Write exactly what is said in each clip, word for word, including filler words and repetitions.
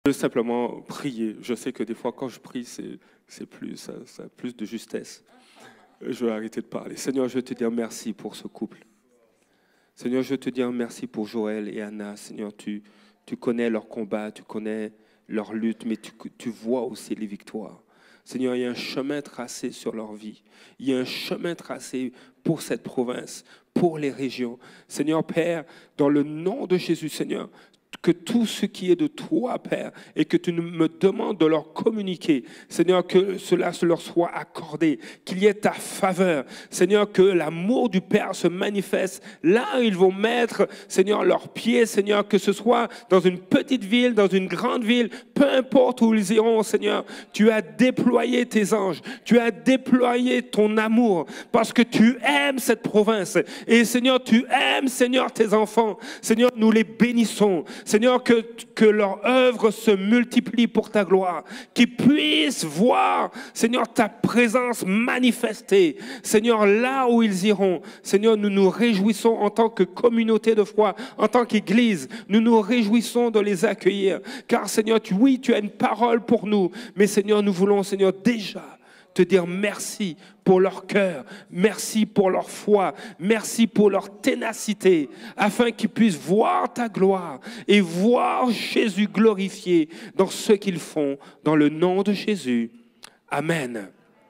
Je veux simplement prier. Je sais que des fois, quand je prie, c'est, c'est plus, ça, ça a plus de justesse. Je vais arrêter de parler. Seigneur, je veux te dire merci pour ce couple. Seigneur, je veux te dire merci pour Joël et Anna. Seigneur, tu, tu connais leur combat, tu connais leur lutte, mais tu, tu vois aussi les victoires. Seigneur, il y a un chemin tracé sur leur vie. Il y a un chemin tracé pour cette province, pour les régions. Seigneur, Père, dans le nom de Jésus, Seigneur, que tout ce qui est de toi, Père, et que tu me demandes de leur communiquer, Seigneur, que cela se leur soit accordé, qu'il y ait ta faveur, Seigneur, que l'amour du Père se manifeste là où ils vont mettre, Seigneur, leurs pieds, Seigneur, que ce soit dans une petite ville, dans une grande ville, peu importe où ils iront, Seigneur, tu as déployé tes anges, tu as déployé ton amour, parce que tu aimes cette province, et Seigneur, tu aimes, Seigneur, tes enfants, Seigneur, nous les bénissons, Seigneur, que, que leur œuvre se multiplie pour ta gloire, qu'ils puissent voir, Seigneur, ta présence manifestée. Seigneur, là où ils iront, Seigneur, nous nous réjouissons en tant que communauté de foi, en tant qu'Église, nous nous réjouissons de les accueillir. Car, Seigneur, tu, oui, tu as une parole pour nous, mais Seigneur, nous voulons, Seigneur, déjà te dire merci pour leur cœur, merci pour leur foi, merci pour leur ténacité, afin qu'ils puissent voir ta gloire et voir Jésus glorifié dans ce qu'ils font, dans le nom de Jésus. Amen.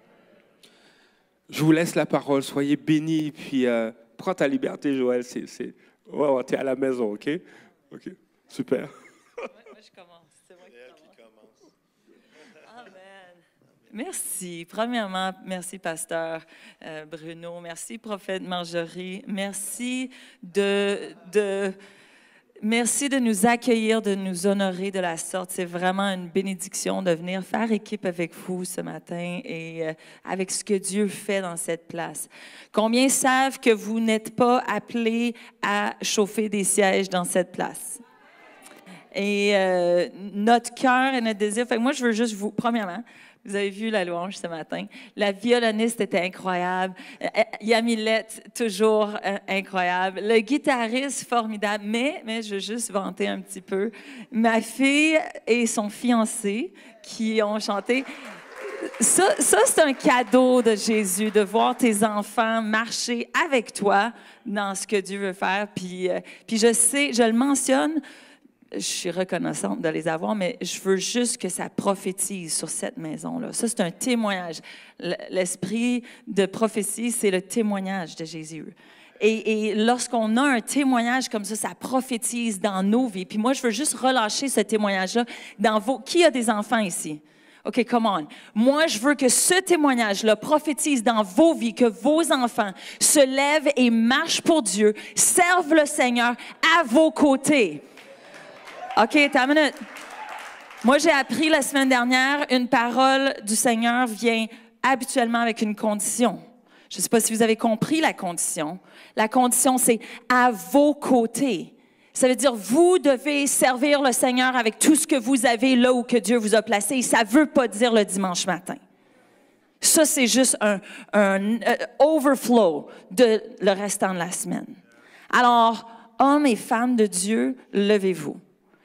Je vous laisse la parole, soyez bénis, puis euh, prends ta liberté, Joël, c'est, c'est... Ouais, ouais, t'es à la maison, ok? Ok, super. Ouais, moi, je commence. C'est moi qui commence. Amen. Merci. Premièrement, merci, pasteur euh, Bruno. Merci, prophète Marjorie. Merci de, de, merci de nous accueillir, de nous honorer de la sorte. C'est vraiment une bénédiction de venir faire équipe avec vous ce matin et euh, avec ce que Dieu fait dans cette place. Combien savent que vous n'êtes pas appelés à chauffer des sièges dans cette place? Et euh, notre cœur et notre désir, fait que moi, je veux juste vous, premièrement, vous avez vu la louange ce matin. La violoniste était incroyable. Yamilette, toujours euh, incroyable. Le guitariste, formidable. Mais, mais je veux juste vanter un petit peu. Ma fille et son fiancé qui ont chanté. Ça, ça c'est un cadeau de Jésus, de voir tes enfants marcher avec toi dans ce que Dieu veut faire. Puis, euh, puis je sais, je le mentionne, je suis reconnaissante de les avoir, mais je veux juste que ça prophétise sur cette maison-là. Ça, c'est un témoignage. L'esprit de prophétie, c'est le témoignage de Jésus. Et, et lorsqu'on a un témoignage comme ça, ça prophétise dans nos vies. Puis moi, je veux juste relâcher ce témoignage-là dans vos... Qui a des enfants ici? OK, come on. Moi, je veux que ce témoignage-là prophétise dans vos vies, que vos enfants se lèvent et marchent pour Dieu, servent le Seigneur à vos côtés. OK, t'as une minute. Moi, j'ai appris la semaine dernière, une parole du Seigneur vient habituellement avec une condition. Je ne sais pas si vous avez compris la condition. La condition, c'est à vos côtés. Ça veut dire, vous devez servir le Seigneur avec tout ce que vous avez là où que Dieu vous a placé. Et ça ne veut pas dire le dimanche matin. Ça, c'est juste un, un, un overflow de le restant de la semaine. Alors, hommes et femmes de Dieu, levez-vous.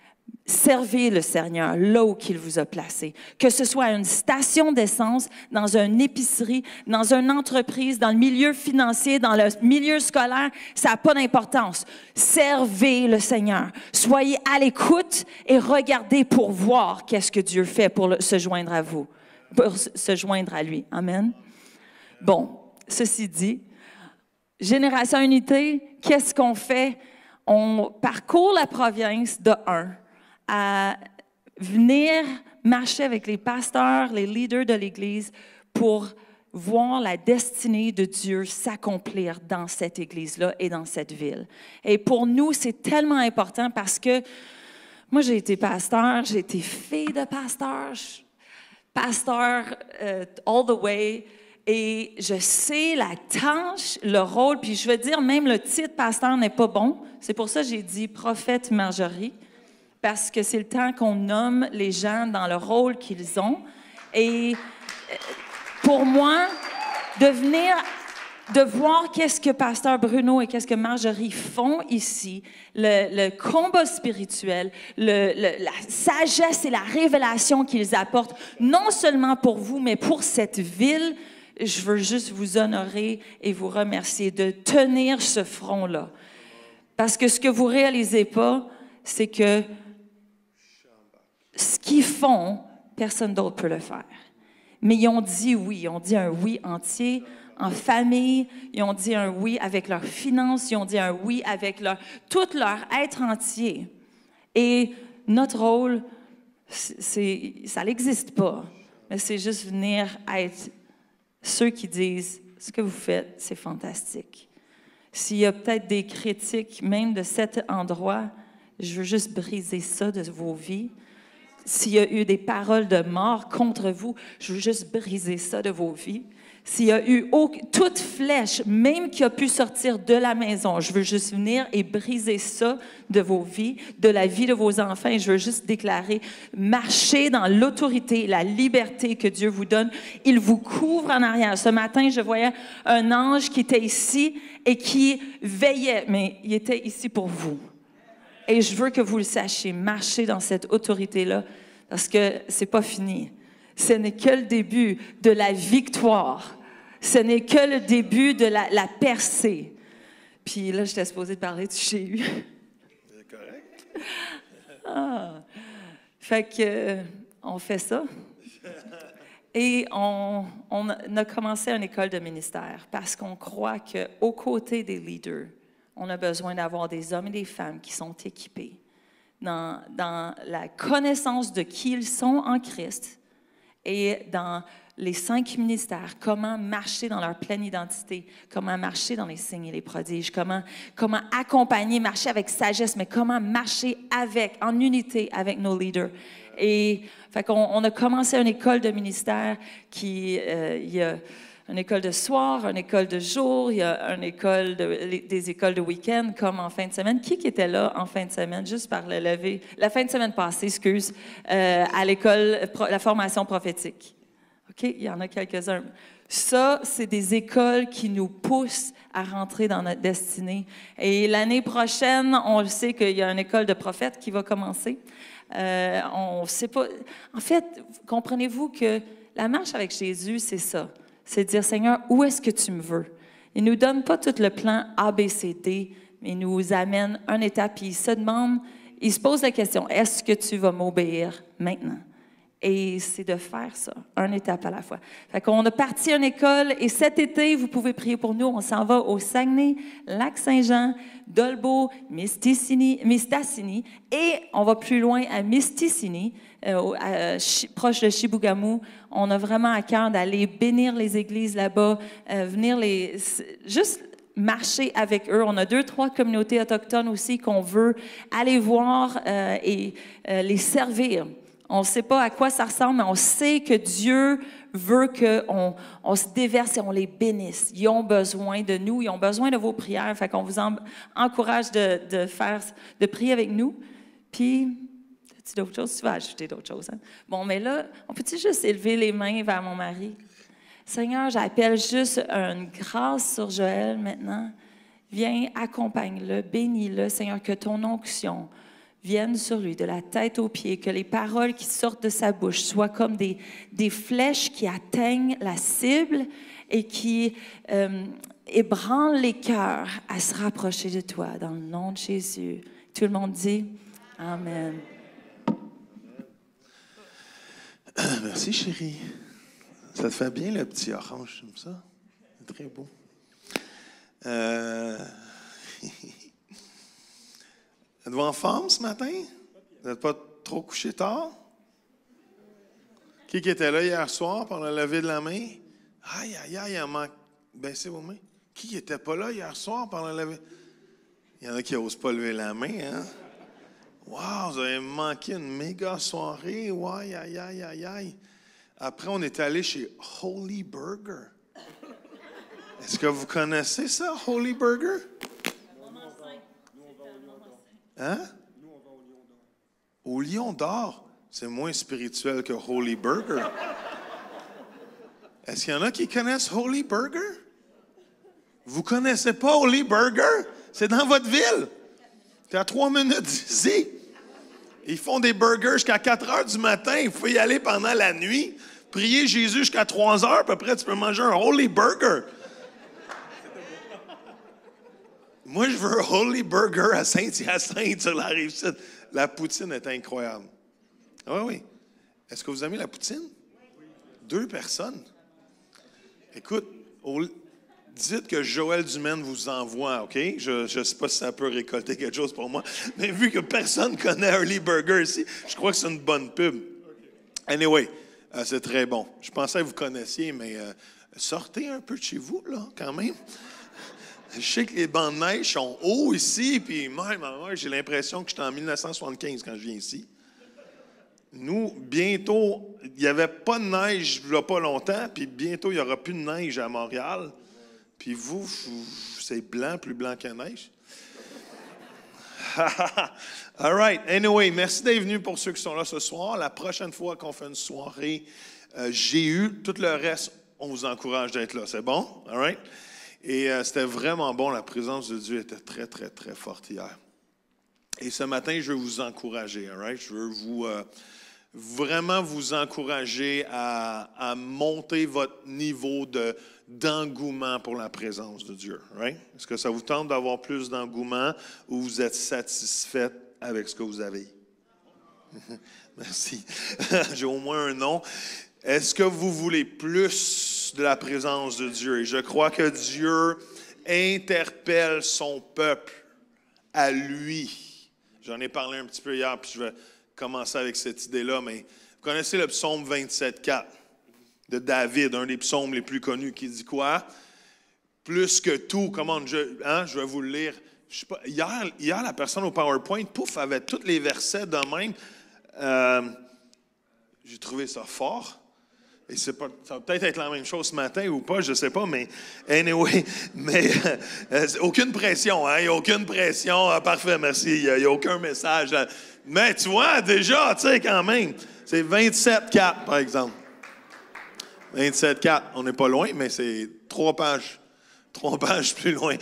Servez le Seigneur là où il vous a placé. Que ce soit à une station d'essence, dans une épicerie, dans une entreprise, dans le milieu financier, dans le milieu scolaire, ça n'a pas d'importance. Servez le Seigneur. Soyez à l'écoute et regardez pour voir qu'est-ce que Dieu fait pour le, se joindre à vous, pour se joindre à lui. Amen. Bon, ceci dit, Génération Unité, qu'est-ce qu'on fait? On parcourt la province de un à venir marcher avec les pasteurs, les leaders de l'Église pour voir la destinée de Dieu s'accomplir dans cette Église-là et dans cette ville. Et pour nous, c'est tellement important parce que moi, j'ai été pasteur, j'ai été fille de pasteur, pasteur uh, all the way, et je sais la tâche, le rôle, puis je veux dire, même le titre pasteur n'est pas bon. C'est pour ça que j'ai dit prophète Marjorie, parce que c'est le temps qu'on nomme les gens dans le rôle qu'ils ont. Et pour moi, de venir de voir qu'est-ce que Pasteur Bruno et qu'est-ce que Marjorie font ici, le, le combat spirituel, le, le, la sagesse et la révélation qu'ils apportent, non seulement pour vous, mais pour cette ville. Je veux juste vous honorer et vous remercier de tenir ce front-là. Parce que ce que vous ne réalisez pas, c'est que ce qu'ils font, personne d'autre peut le faire. Mais ils ont dit oui, ils ont dit un oui entier, en famille, ils ont dit un oui avec leurs finances, ils ont dit un oui avec leur, tout leur être entier. Et notre rôle, c'est, ça n'existe pas, mais c'est juste venir être ceux qui disent « ce que vous faites, c'est fantastique ». S'il y a peut-être des critiques, même de cet endroit, je veux juste briser ça de vos vies. S'il y a eu des paroles de mort contre vous, je veux juste briser ça de vos vies. S'il y a eu aucune, toute flèche, même qui a pu sortir de la maison, je veux juste venir et briser ça de vos vies, de la vie de vos enfants. Et je veux juste déclarer, marchez dans l'autorité, la liberté que Dieu vous donne. Il vous couvre en arrière. Ce matin, je voyais un ange qui était ici et qui veillait, mais il était ici pour vous. Et je veux que vous le sachiez, marchez dans cette autorité-là, parce que c'est pas fini. Ce n'est que le début de la victoire. Ce n'est que le début de la, la percée. Puis là, j'étais supposée de parler du Jéhu. C'est correct. Ah. Fait que, euh, on fait ça. Et on, on a commencé une école de ministère parce qu'on croit qu'aux côtés des leaders, on a besoin d'avoir des hommes et des femmes qui sont équipés dans, dans la connaissance de qui ils sont en Christ et dans les cinq ministères, comment marcher dans leur pleine identité, comment marcher dans les signes et les prodiges, comment, comment accompagner, marcher avec sagesse, mais comment marcher avec, en unité avec nos leaders. Et fait qu'on on a commencé une école de ministère qui, euh, il y a une école de soir, une école de jour, il y a une école de, des écoles de week-end comme en fin de semaine. Qui qui était là en fin de semaine, juste par le lever, la fin de semaine passée, excuse, euh, à l'école, la formation prophétique? OK, il y en a quelques-uns. Ça, c'est des écoles qui nous poussent à rentrer dans notre destinée. Et l'année prochaine, on sait qu'il y a une école de prophètes qui va commencer. Euh, on sait pas. En fait, comprenez-vous que la marche avec Jésus, c'est ça. C'est de dire, Seigneur, où est-ce que tu me veux? Il ne nous donne pas tout le plan A, B, C, D, mais il nous amène une étape, puis il se demande, il se pose la question, est-ce que tu vas m'obéir maintenant? Et c'est de faire ça, une étape à la fois. Fait qu'on a parti une école, et cet été, vous pouvez prier pour nous. On s'en va au Saguenay, Lac-Saint-Jean, Dolbeau, Mistassini, Mistassini, et on va plus loin à Mistassini, euh, à, à, proche de Chibougamau. On a vraiment à cœur d'aller bénir les églises là-bas, euh, venir les... juste marcher avec eux. On a deux, trois communautés autochtones aussi qu'on veut aller voir euh, et euh, les servir. On ne sait pas à quoi ça ressemble, mais on sait que Dieu veut qu'on on se déverse et on les bénisse. Ils ont besoin de nous, ils ont besoin de vos prières. Fait qu'on vous en, encourage de, de, faire, de prier avec nous. Puis, as-tu d'autres choses? Tu vas ajouter d'autres choses. Hein? Bon, mais là, on peut-tu juste élever les mains vers mon mari? Seigneur, j'appelle juste une grâce sur Joël maintenant. Viens, accompagne-le, bénis-le, Seigneur, que ton onction viennent sur lui, de la tête aux pieds, que les paroles qui sortent de sa bouche soient comme des, des flèches qui atteignent la cible et qui euh, ébranlent les cœurs à se rapprocher de toi, dans le nom de Jésus. Tout le monde dit Amen. Merci, chérie. Ça te fait bien, le petit orange, comme ça. C'est très beau. Euh... Êtes-vous en forme ce matin? Vous n'êtes pas trop couché tard? Qui qui était là hier soir pour le lever de la main? Aïe, aïe, aïe, il manque. Baissez vos mains. Qui n'était pas là hier soir pour le lever? Il y en a qui n'osent pas lever la main, hein? Wow, vous avez manqué une méga soirée. Ouais, aïe, aïe, aïe, aïe. Après, on est allé chez Holy Burger. Est-ce que vous connaissez ça, Holy Burger? Hein? Nous, on va au Lion d'Or. Au Lion d'Or? C'est moins spirituel que Holy Burger. Est-ce qu'il y en a qui connaissent Holy Burger? Vous connaissez pas Holy Burger? C'est dans votre ville. C'est à trois minutes d'ici. Ils font des burgers jusqu'à quatre heures du matin. Il faut y aller pendant la nuit. Prier Jésus jusqu'à trois heures, puis après, tu peux manger un Holy Burger. Moi, je veux un Holy Burger à Saint-Hyacinthe, sur la Rive-Sud. La poutine est incroyable. Ah oui, oui. Est-ce que vous aimez la poutine? Oui. Deux personnes. Écoute, au, dites que Joël Dumaine vous envoie, OK? Je ne sais pas si ça peut récolter quelque chose pour moi, mais vu que personne connaît Holy Burger ici, je crois que c'est une bonne pub. Anyway, euh, c'est très bon. Je pensais que vous connaissiez, mais euh, sortez un peu de chez vous, là, quand même. Je sais que les bancs de neige sont hauts ici, puis même, j'ai l'impression que j'étais en mille neuf cent soixante-quinze quand je viens ici. Nous, bientôt, il n'y avait pas de neige il n'y a pas longtemps, puis bientôt, il n'y aura plus de neige à Montréal. Puis vous, vous c'est blanc, plus blanc que la neige. All right. Anyway, merci d'être venu pour ceux qui sont là ce soir. La prochaine fois qu'on fait une soirée euh, G U, tout le reste, on vous encourage d'être là. C'est bon? All right? Et euh, c'était vraiment bon. La présence de Dieu était très, très, très forte hier. Et ce matin, je veux vous encourager. All right? Je veux vous, euh, vraiment vous encourager à, à monter votre niveau de, d'engouement pour la présence de Dieu. Right? Est-ce que ça vous tente d'avoir plus d'engouement ou vous êtes satisfait avec ce que vous avez? Merci. J'ai au moins un nom. Est-ce que vous voulez plus de la présence de Dieu? Et je crois que Dieu interpelle son peuple à lui. J'en ai parlé un petit peu hier, puis je vais commencer avec cette idée-là, mais vous connaissez le psaume vingt-sept quatre de David, un des psaumes les plus connus, qui dit quoi? Plus que tout, comment je, hein, je vais vous le lire. Je sais pas, hier, hier, la personne au PowerPoint, pouf, avait tous les versets de même. Euh, j'ai trouvé ça fort. Et c'est pas, ça va peut-être être la même chose ce matin ou pas, je ne sais pas, mais anyway, mais euh, aucune pression, hein, il n'y a aucune pression. Ah, parfait, merci, il n'y a, a aucun message. Là. Mais tu vois, déjà, tu sais, quand même, c'est vingt-sept quatre, par exemple. vingt-sept quatre, on n'est pas loin, mais c'est trois pages. Trois pages plus loin.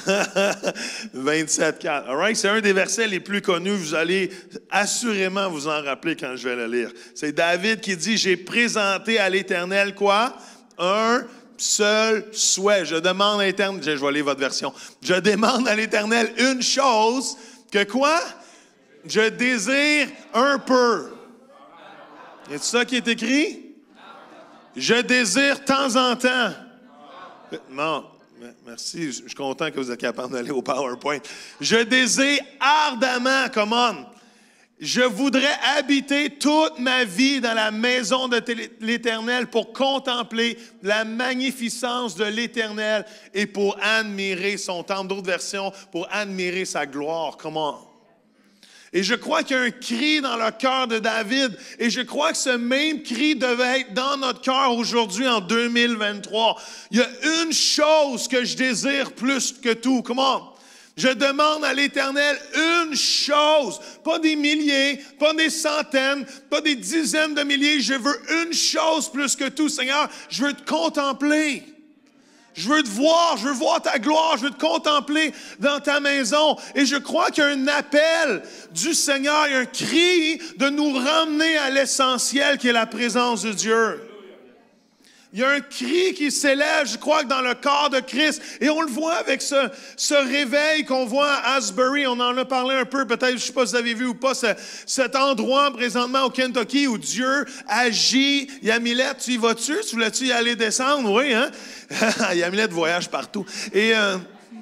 vingt-sept quatre. All right? C'est un des versets les plus connus. Vous allez assurément vous en rappeler quand je vais le lire. C'est David qui dit, « J'ai présenté à l'Éternel quoi? Un seul souhait. Je demande à l'Éternel... » Je vais lire votre version. « Je demande à l'Éternel une chose, que quoi? Je désire un peu. » Est-ce ça qui est écrit? « Je désire de temps en temps. » Non. Merci, je suis content que vous êtes capable d'aller au PowerPoint. Je désire ardemment, come on, je voudrais habiter toute ma vie dans la maison de l'Éternel pour contempler la magnificence de l'Éternel et pour admirer son temple. D'autres versions, pour admirer sa gloire, come on. Et je crois qu'il y a un cri dans le cœur de David. Et je crois que ce même cri devait être dans notre cœur aujourd'hui en deux mille vingt-trois. Il y a une chose que je désire plus que tout. Comment? Je demande à l'Éternel une chose. Pas des milliers, pas des centaines, pas des dizaines de milliers. Je veux une chose plus que tout. Seigneur, je veux te contempler. Je veux te voir, je veux voir ta gloire, je veux te contempler dans ta maison. Et je crois qu'il y a un appel du Seigneur, il y a un cri de nous ramener à l'essentiel qui est la présence de Dieu. Il y a un cri qui s'élève, je crois, que dans le corps de Christ. Et on le voit avec ce, ce réveil qu'on voit à Asbury. On en a parlé un peu, peut-être, je ne sais pas si vous avez vu ou pas, ce, cet endroit présentement au Kentucky où Dieu agit. Yamilette, tu y vas-tu? Tu voulais-tu y aller descendre? Oui, hein? Yamilette voyage partout. Et euh,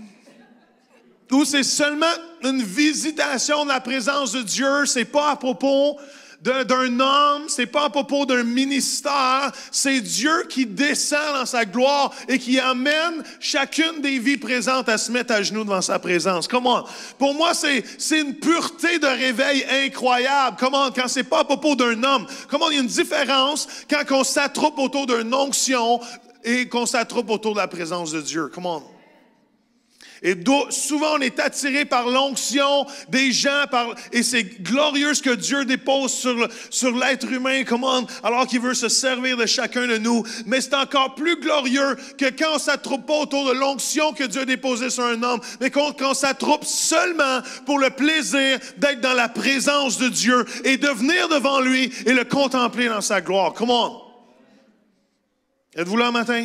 où c'est seulement une visitation de la présence de Dieu. C'est pas à propos d'un, d'un homme, c'est pas à propos d'un ministère. C'est Dieu qui descend dans sa gloire et qui amène chacune des vies présentes à se mettre à genoux devant sa présence. Comment? Pour moi, c'est, c'est une pureté de réveil incroyable. Comment? Quand c'est pas à propos d'un homme. Comment? Il y a une différence quand on s'attroupe autour d'une onction et qu'on s'attroupe autour de la présence de Dieu. Come on. Et souvent, on est attiré par l'onction des gens, par, et c'est glorieux ce que Dieu dépose sur, sur l'être humain, comment, alors qu'il veut se servir de chacun de nous. Mais c'est encore plus glorieux que quand on s'attroupe pas autour de l'onction que Dieu a déposée sur un homme, mais quand, quand on s'attroupe seulement pour le plaisir d'être dans la présence de Dieu et de venir devant lui et le contempler dans sa gloire. Comment? Êtes-vous là un matin?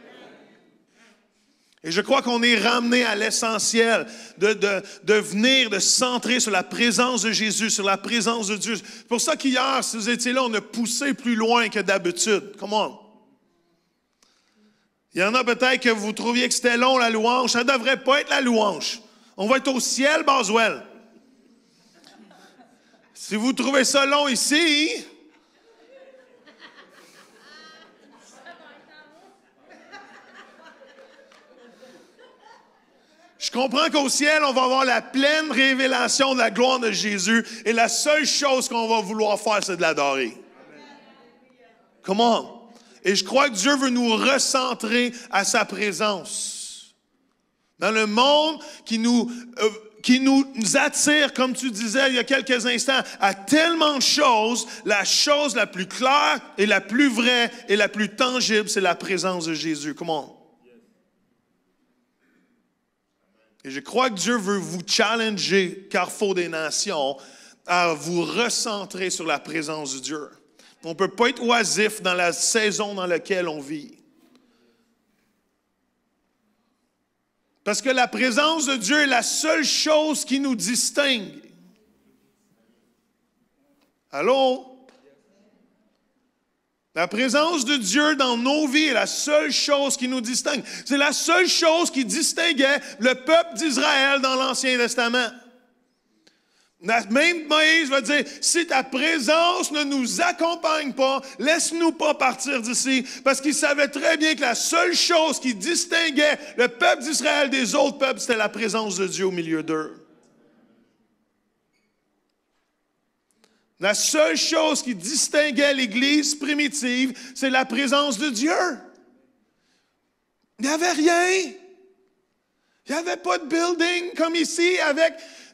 Et je crois qu'on est ramené à l'essentiel de, de, de venir, de se centrer sur la présence de Jésus, sur la présence de Dieu. C'est pour ça qu'hier, si vous étiez là, on a poussé plus loin que d'habitude. Comment? Il y en a peut-être que vous trouviez que c'était long, la louange. Ça ne devrait pas être la louange. On va être au ciel, Boswell. Si vous trouvez ça long ici... Je comprends qu'au ciel, on va avoir la pleine révélation de la gloire de Jésus et la seule chose qu'on va vouloir faire, c'est de l'adorer. Comment? Et je crois que Dieu veut nous recentrer à sa présence. Dans le monde qui nous, euh, qui nous attire, comme tu disais il y a quelques instants, à tellement de choses, la chose la plus claire et la plus vraie et la plus tangible, c'est la présence de Jésus. Comment? Et je crois que Dieu veut vous challenger, Carrefour des Nations, à vous recentrer sur la présence de Dieu. On ne peut pas être oisif dans la saison dans laquelle on vit. Parce que la présence de Dieu est la seule chose qui nous distingue. Allô? La présence de Dieu dans nos vies est la seule chose qui nous distingue. C'est la seule chose qui distinguait le peuple d'Israël dans l'Ancien Testament. Même Moïse va dire, si ta présence ne nous accompagne pas, laisse-nous pas partir d'ici. Parce qu'il savait très bien que la seule chose qui distinguait le peuple d'Israël des autres peuples, c'était la présence de Dieu au milieu d'eux. La seule chose qui distinguait l'Église primitive, c'est la présence de Dieu. Il n'y avait rien. Il n'y avait pas de building comme ici avec...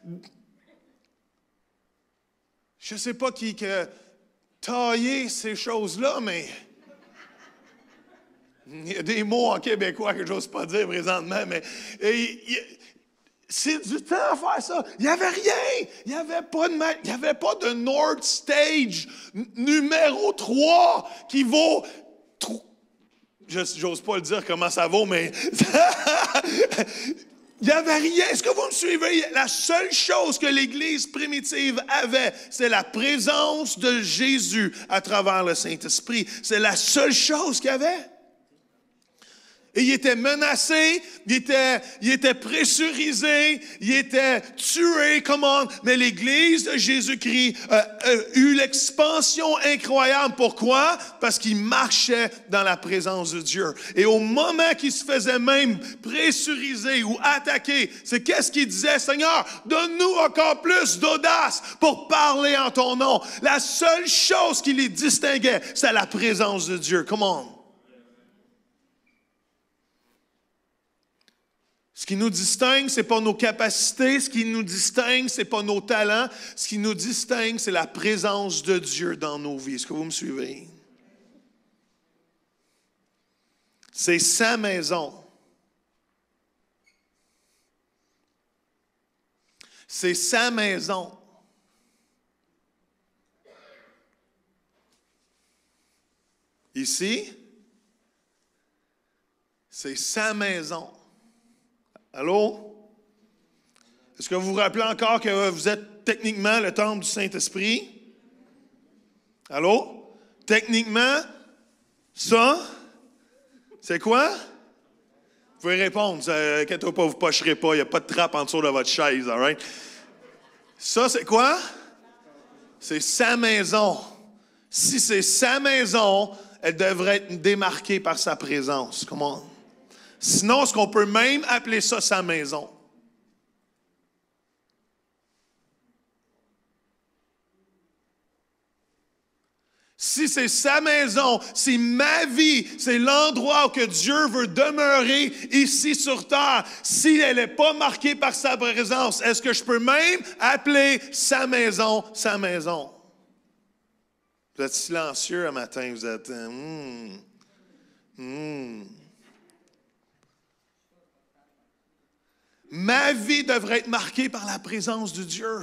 Je ne sais pas qui a taillé ces choses-là, mais... Il y a des mots en québécois que je n'ose pas dire présentement, mais... Et, il, c'est du temps à faire ça. Il n'y avait rien. Il n'y avait pas de, il y avait pas de North Stage n- numéro trois qui vaut... Je n'ose pas le dire comment ça vaut, mais... Il n'y avait rien. Est-ce que vous me suivez? La seule chose que l'Église primitive avait, c'est la présence de Jésus à travers le Saint-Esprit. C'est la seule chose qu'il y avait. Et il était menacé, il était, il était pressurisé, il était tué, comment? Mais l'Église de Jésus-Christ a, a eu l'expansion incroyable. Pourquoi? Parce qu'il marchait dans la présence de Dieu. Et au moment qu'il se faisait même pressurisé ou attaqué, c'est qu'est-ce qu'il disait? Seigneur, donne-nous encore plus d'audace pour parler en ton nom. La seule chose qui les distinguait, c'est la présence de Dieu. Comment? Ce qui nous distingue, ce n'est pas nos capacités. Ce qui nous distingue, ce n'est pas nos talents. Ce qui nous distingue, c'est la présence de Dieu dans nos vies. Est-ce que vous me suivez? C'est sa maison. C'est sa maison. Ici, c'est sa maison. Allô? Est-ce que vous vous rappelez encore que vous êtes techniquement le temple du Saint-Esprit? Allô? Techniquement, ça, c'est quoi? Vous pouvez répondre. Inquiétez-vous pas, vous ne pocherez pas. Il n'y a pas de trappe en dessous de votre chaise. All right? Ça, c'est quoi? C'est sa maison. Si c'est sa maison, elle devrait être démarquée par sa présence. Comment? Sinon, est-ce qu'on peut même appeler ça sa maison? si c'est sa maison, si ma vie, c'est l'endroit où que Dieu veut demeurer ici sur terre, si elle n'est pas marquée par sa présence, est-ce que je peux même appeler sa maison, sa maison? Vous êtes silencieux un matin, vous êtes... Hmm, hmm. Ma vie devrait être marquée par la présence de Dieu.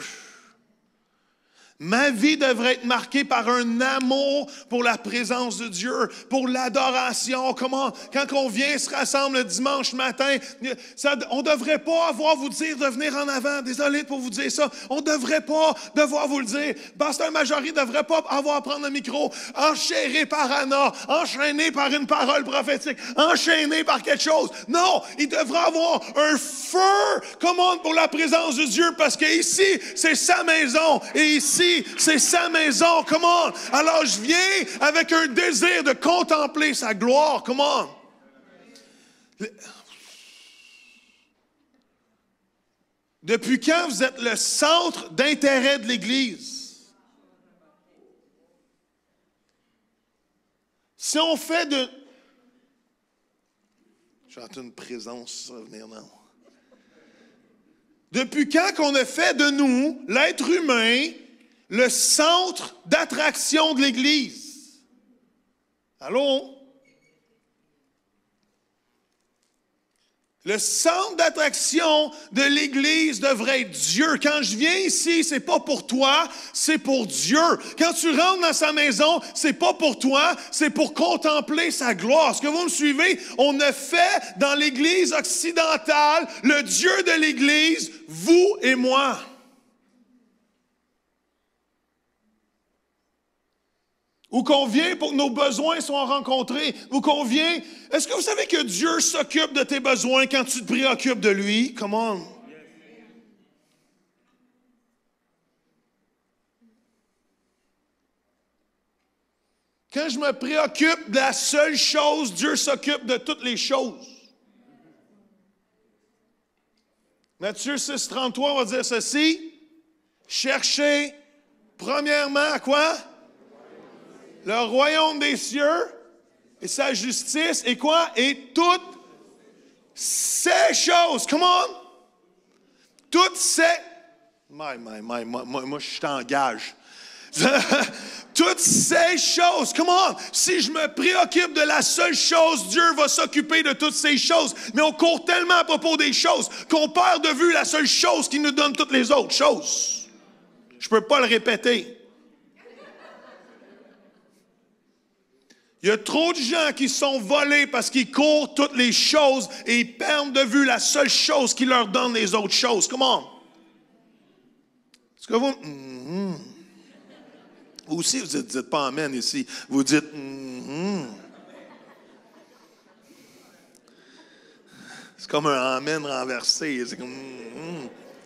Ma vie devrait être marquée par un amour pour la présence de Dieu, pour l'adoration. Comment, quand on vient se rassemble le dimanche matin, ça, on ne devrait pas avoir vous dire de venir en avant. Désolé pour vous dire ça. On ne devrait pas devoir vous le dire. Pasteur Majorie ne devrait pas avoir à prendre le micro, enchéré par Anna, enchaîné par une parole prophétique, enchaîné par quelque chose. Non, il devrait avoir un feu, comment, pour la présence de Dieu, parce qu'ici, c'est sa maison. Et ici, c'est sa maison, come on. Alors je viens avec un désir de contempler sa gloire, come on. Depuis quand vous êtes le centre d'intérêt de l'Église? Si on fait de... J'entends une présence revenir, non? Depuis quand qu'on a fait de nous, l'être humain, le centre d'attraction de l'Église? Allô? Le centre d'attraction de l'Église devrait être Dieu. Quand je viens ici, c'est pas pour toi, c'est pour Dieu. Quand tu rentres dans sa maison, c'est pas pour toi, c'est pour contempler sa gloire. Est-ce que vous me suivez? On a fait dans l'Église occidentale le Dieu de l'Église, vous et moi. Ou qu'on vient pour que nos besoins soient rencontrés, ou qu'on vient... Est-ce que vous savez que Dieu s'occupe de tes besoins quand tu te préoccupes de lui? Come on. Quand je me préoccupe de la seule chose, Dieu s'occupe de toutes les choses. Matthieu six, trente-trois va dire ceci. Cherchez, premièrement, à quoi? Le royaume des cieux et sa justice et quoi? Et toutes ces choses. Come on! Toutes ces... My, my, my, my, moi, moi, je t'engage. Toutes ces choses. Come on! Si je me préoccupe de la seule chose, Dieu va s'occuper de toutes ces choses. Mais on court tellement à propos des choses qu'on perd de vue la seule chose qui nous donne toutes les autres choses. Je ne peux pas le répéter. Il y a trop de gens qui sont volés parce qu'ils courent toutes les choses et ils perdent de vue la seule chose qui leur donne les autres choses. Comment? Est-ce que vous... Mm-hmm. Vous aussi, vous ne dites pas amen ici. Vous dites... Mm-hmm. C'est comme un amen renversé. C'est comme... Mm-hmm.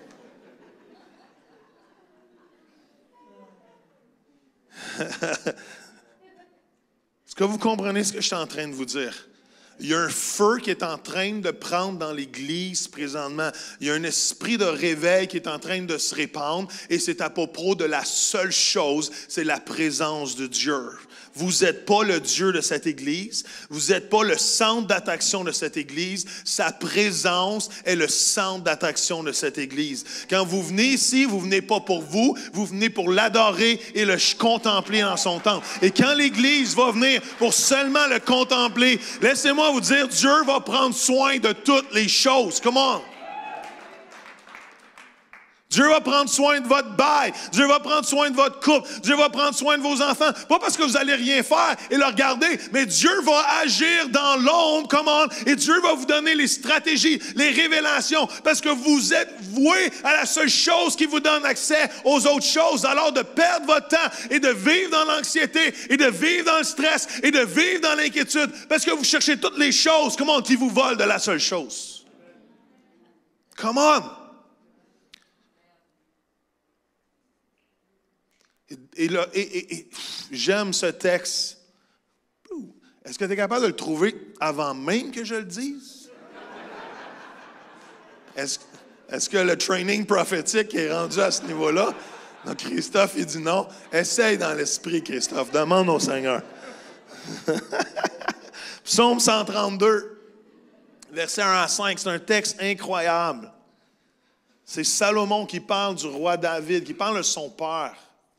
Est-ce que vous comprenez ce que je suis en train de vous dire? Il y a un feu qui est en train de prendre dans l'Église présentement. Il y a un esprit de réveil qui est en train de se répandre et c'est à propos de la seule chose, c'est la présence de Dieu. Vous n'êtes pas le Dieu de cette Église. Vous n'êtes pas le centre d'attraction de cette Église. Sa présence est le centre d'attraction de cette Église. Quand vous venez ici, vous ne venez pas pour vous. Vous venez pour l'adorer et le contempler dans son temple. Et quand l'Église va venir pour seulement le contempler, laissez-moi vous dire, Dieu va prendre soin de toutes les choses. Comment? Dieu va prendre soin de votre bail. Dieu va prendre soin de votre couple. Dieu va prendre soin de vos enfants. Pas parce que vous allez rien faire et le regarder, mais Dieu va agir dans l'ombre, comment? Et Dieu va vous donner les stratégies, les révélations, parce que vous êtes voués à la seule chose qui vous donne accès aux autres choses. Alors de perdre votre temps et de vivre dans l'anxiété et de vivre dans le stress et de vivre dans l'inquiétude, parce que vous cherchez toutes les choses, comment, qui vous volent de la seule chose. Come on! Et, là, et, et, et j'aime ce texte. Est-ce que tu es capable de le trouver avant même que je le dise? Est-ce, est-ce que le training prophétique est rendu à ce niveau-là? Non, Christophe, il dit non. Essaye dans l'esprit, Christophe. Demande au Seigneur. Psaume cent trente-deux, versets un à cinq. C'est un texte incroyable. C'est Salomon qui parle du roi David, qui parle de son père.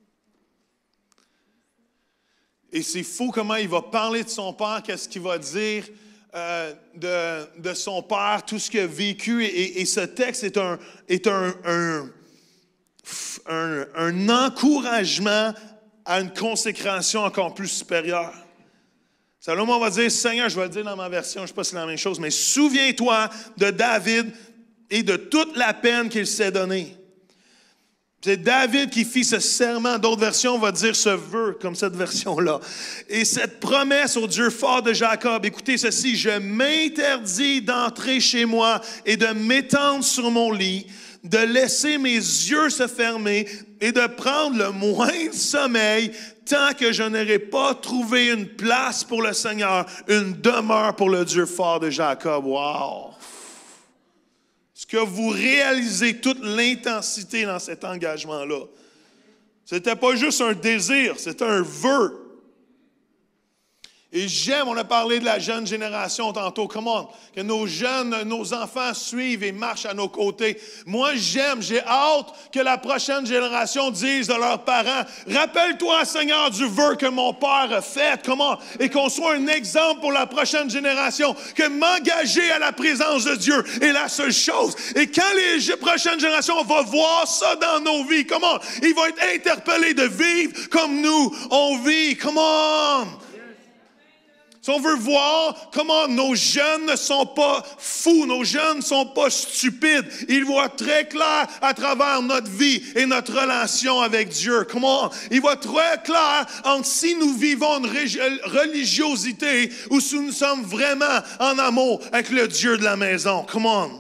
Et c'est fou comment il va parler de son père, qu'est-ce qu'il va dire euh, de, de son père, tout ce qu'il a vécu. Et, et ce texte est un, est un, un, un, un encouragement à une consécration encore plus supérieure. Salomon va dire, Seigneur, je vais le dire dans ma version, je ne sais pas si c'est la même chose, mais souviens-toi de David et de toute la peine qu'il s'est donnée. C'est David qui fit ce serment. D'autres versions vont dire ce vœu, comme cette version-là. Et cette promesse au Dieu fort de Jacob. Écoutez ceci, je m'interdis d'entrer chez moi et de m'étendre sur mon lit, de laisser mes yeux se fermer et de prendre le moindre sommeil tant que je n'aurai pas trouvé une place pour le Seigneur, une demeure pour le Dieu fort de Jacob. Wow! Est-ce que vous réalisez toute l'intensité dans cet engagement-là? Ce n'était pas juste un désir, c'était un vœu. Et j'aime, on a parlé de la jeune génération tantôt, comment que nos jeunes, nos enfants suivent et marchent à nos côtés. Moi, j'aime, j'ai hâte que la prochaine génération dise de leurs parents, rappelle-toi, Seigneur, du vœu que mon père a fait, comment, et qu'on soit un exemple pour la prochaine génération, que m'engager à la présence de Dieu est la seule chose. Et quand les prochaines générations vont voir ça dans nos vies, comment, ils vont être interpellés de vivre comme nous, on vit, comment. Si on veut voir comment nos jeunes ne sont pas fous, nos jeunes ne sont pas stupides, ils voient très clair à travers notre vie et notre relation avec Dieu. Comment? Ils voient très clair entre si nous vivons une religiosité ou si nous sommes vraiment en amour avec le Dieu de la maison. Comment?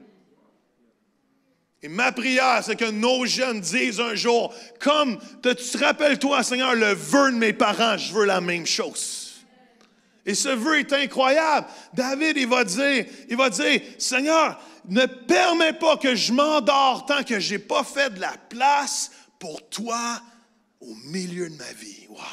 Et ma prière, c'est que nos jeunes disent un jour, comme tu te rappelles-toi, Seigneur, le vœu de mes parents, je veux la même chose. Et ce vœu est incroyable. David, il va dire, il va dire, Seigneur, ne permets pas que je m'endors tant que je n'ai pas fait de la place pour toi au milieu de ma vie. Wow!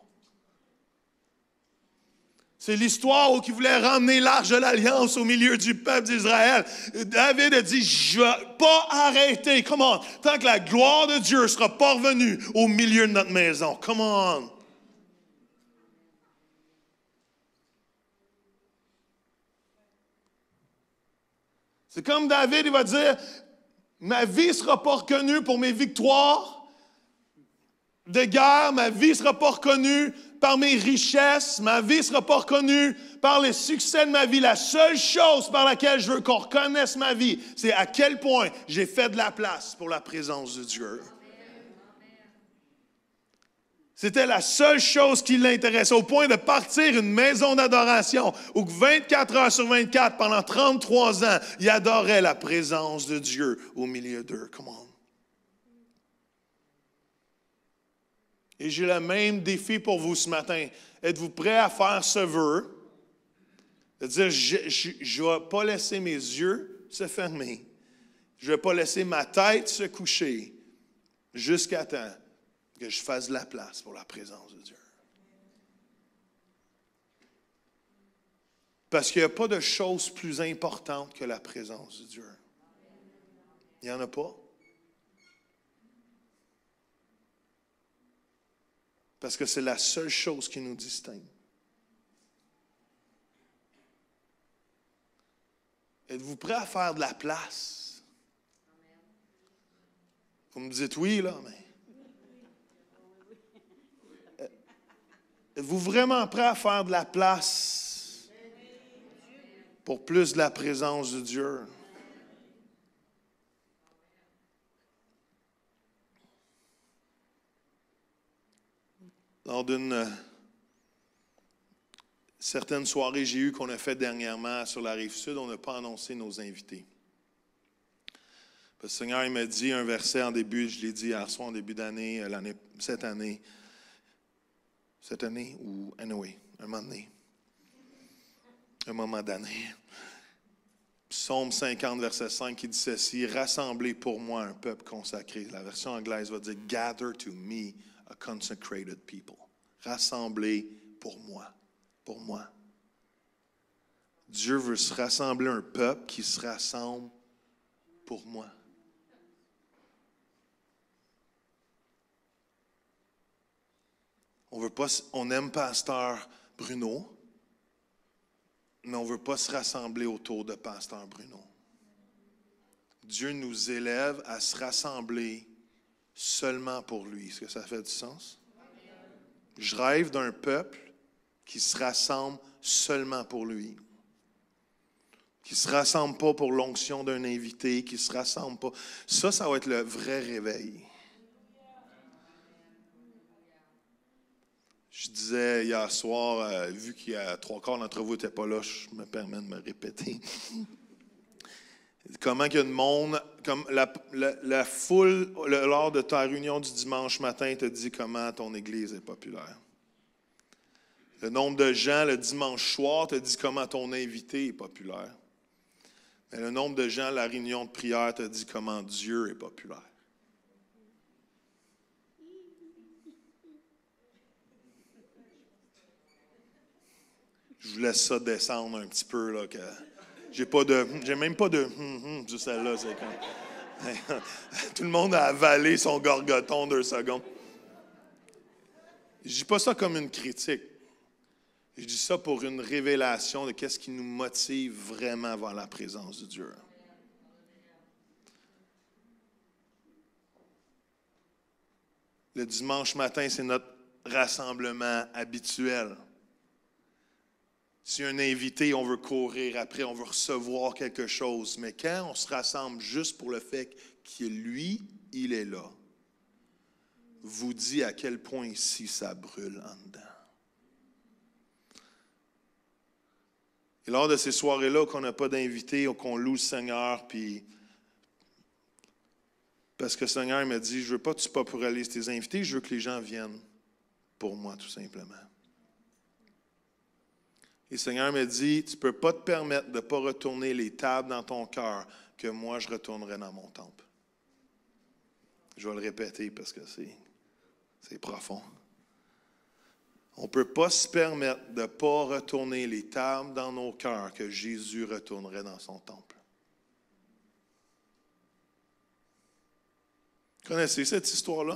C'est l'histoire où il voulait ramener l'arche de l'Alliance au milieu du peuple d'Israël. David a dit, je ne vais pas arrêter. Come on. Tant que la gloire de Dieu ne sera pas revenue au milieu de notre maison. Come on. C'est comme David, il va dire, ma vie ne sera pas reconnue pour mes victoires de guerre, ma vie ne sera pas reconnue par mes richesses, ma vie ne sera pas reconnue par les succès de ma vie. La seule chose par laquelle je veux qu'on reconnaisse ma vie, c'est à quel point j'ai fait de la place pour la présence de Dieu. C'était la seule chose qui l'intéressait, au point de partir une maison d'adoration où vingt-quatre heures sur vingt-quatre, pendant trente-trois ans, il adorait la présence de Dieu au milieu d'eux. Come on. Et j'ai le même défi pour vous ce matin. Êtes-vous prêts à faire ce vœu? De dire, je ne vais pas laisser mes yeux se fermer. Je ne vais pas laisser ma tête se coucher jusqu'à temps que je fasse de la place pour la présence de Dieu. Parce qu'il n'y a pas de chose plus importante que la présence de Dieu. Il n'y en a pas. Parce que c'est la seule chose qui nous distingue. Êtes-vous prêts à faire de la place? Vous me dites oui, là, mais... Êtes-vous vraiment prêt à faire de la place pour plus de la présence de Dieu? Lors d'une certaine soirée G U qu'on a fait dernièrement sur la Rive-Sud, on n'a pas annoncé nos invités. Parce que le Seigneur il m'a dit un verset en début, je l'ai dit hier soir en début d'année, l'année cette année, Cette année ou anyway, un moment donné. Un moment d'année. Psaume cinquante, verset cinq, qui dit ceci, « Rassemblez pour moi un peuple consacré. » La version anglaise va dire « Gather to me a consecrated people. » Rassemblez pour moi, pour moi. Dieu veut se rassembler un peuple qui se rassemble pour moi. On veut pas, on aime Pasteur Bruno, mais on ne veut pas se rassembler autour de Pasteur Bruno. Dieu nous élève à se rassembler seulement pour lui. Est-ce que ça fait du sens? Je rêve d'un peuple qui se rassemble seulement pour lui. Qui ne se rassemble pas pour l'onction d'un invité, qui ne se rassemble pas. Ça, ça va être le vrai réveil. Je disais hier soir, euh, vu qu'il y a trois quarts d'entre vous n'étaient pas là, je me permets de me répéter. Comment il y a de monde, comme la, la, la foule, le, lors de ta réunion du dimanche matin, te dit comment ton église est populaire. Le nombre de gens le dimanche soir te dit comment ton invité est populaire. Mais le nombre de gens à la réunion de prière te dit comment Dieu est populaire. Je vous laisse ça descendre un petit peu, là, que j'ai pas de, j'ai même pas de, hum, hum, juste celle-là, c'est comme, tout le monde a avalé son gorgoton deux secondes. Je dis pas ça comme une critique. Je dis ça pour une révélation de qu'est-ce qui nous motive vraiment vers la présence de Dieu. Le dimanche matin, c'est notre rassemblement habituel. Si un invité, on veut courir après, on veut recevoir quelque chose. Mais quand on se rassemble juste pour le fait que lui, il est là, vous dit à quel point ici ça brûle en dedans. Et lors de ces soirées-là, qu'on n'a pas d'invité, ou qu'on loue le Seigneur, puis parce que le Seigneur m'a dit, je ne veux pas que tu popularises tes invités, je veux que les gens viennent pour moi, tout simplement. Et le Seigneur m'a dit, tu ne peux pas te permettre de ne pas retourner les tables dans ton cœur que moi, je retournerai dans mon temple. Je vais le répéter parce que c'est, c'est profond. On ne peut pas se permettre de ne pas retourner les tables dans nos cœurs que Jésus retournerait dans son temple. Connaissez cette histoire-là?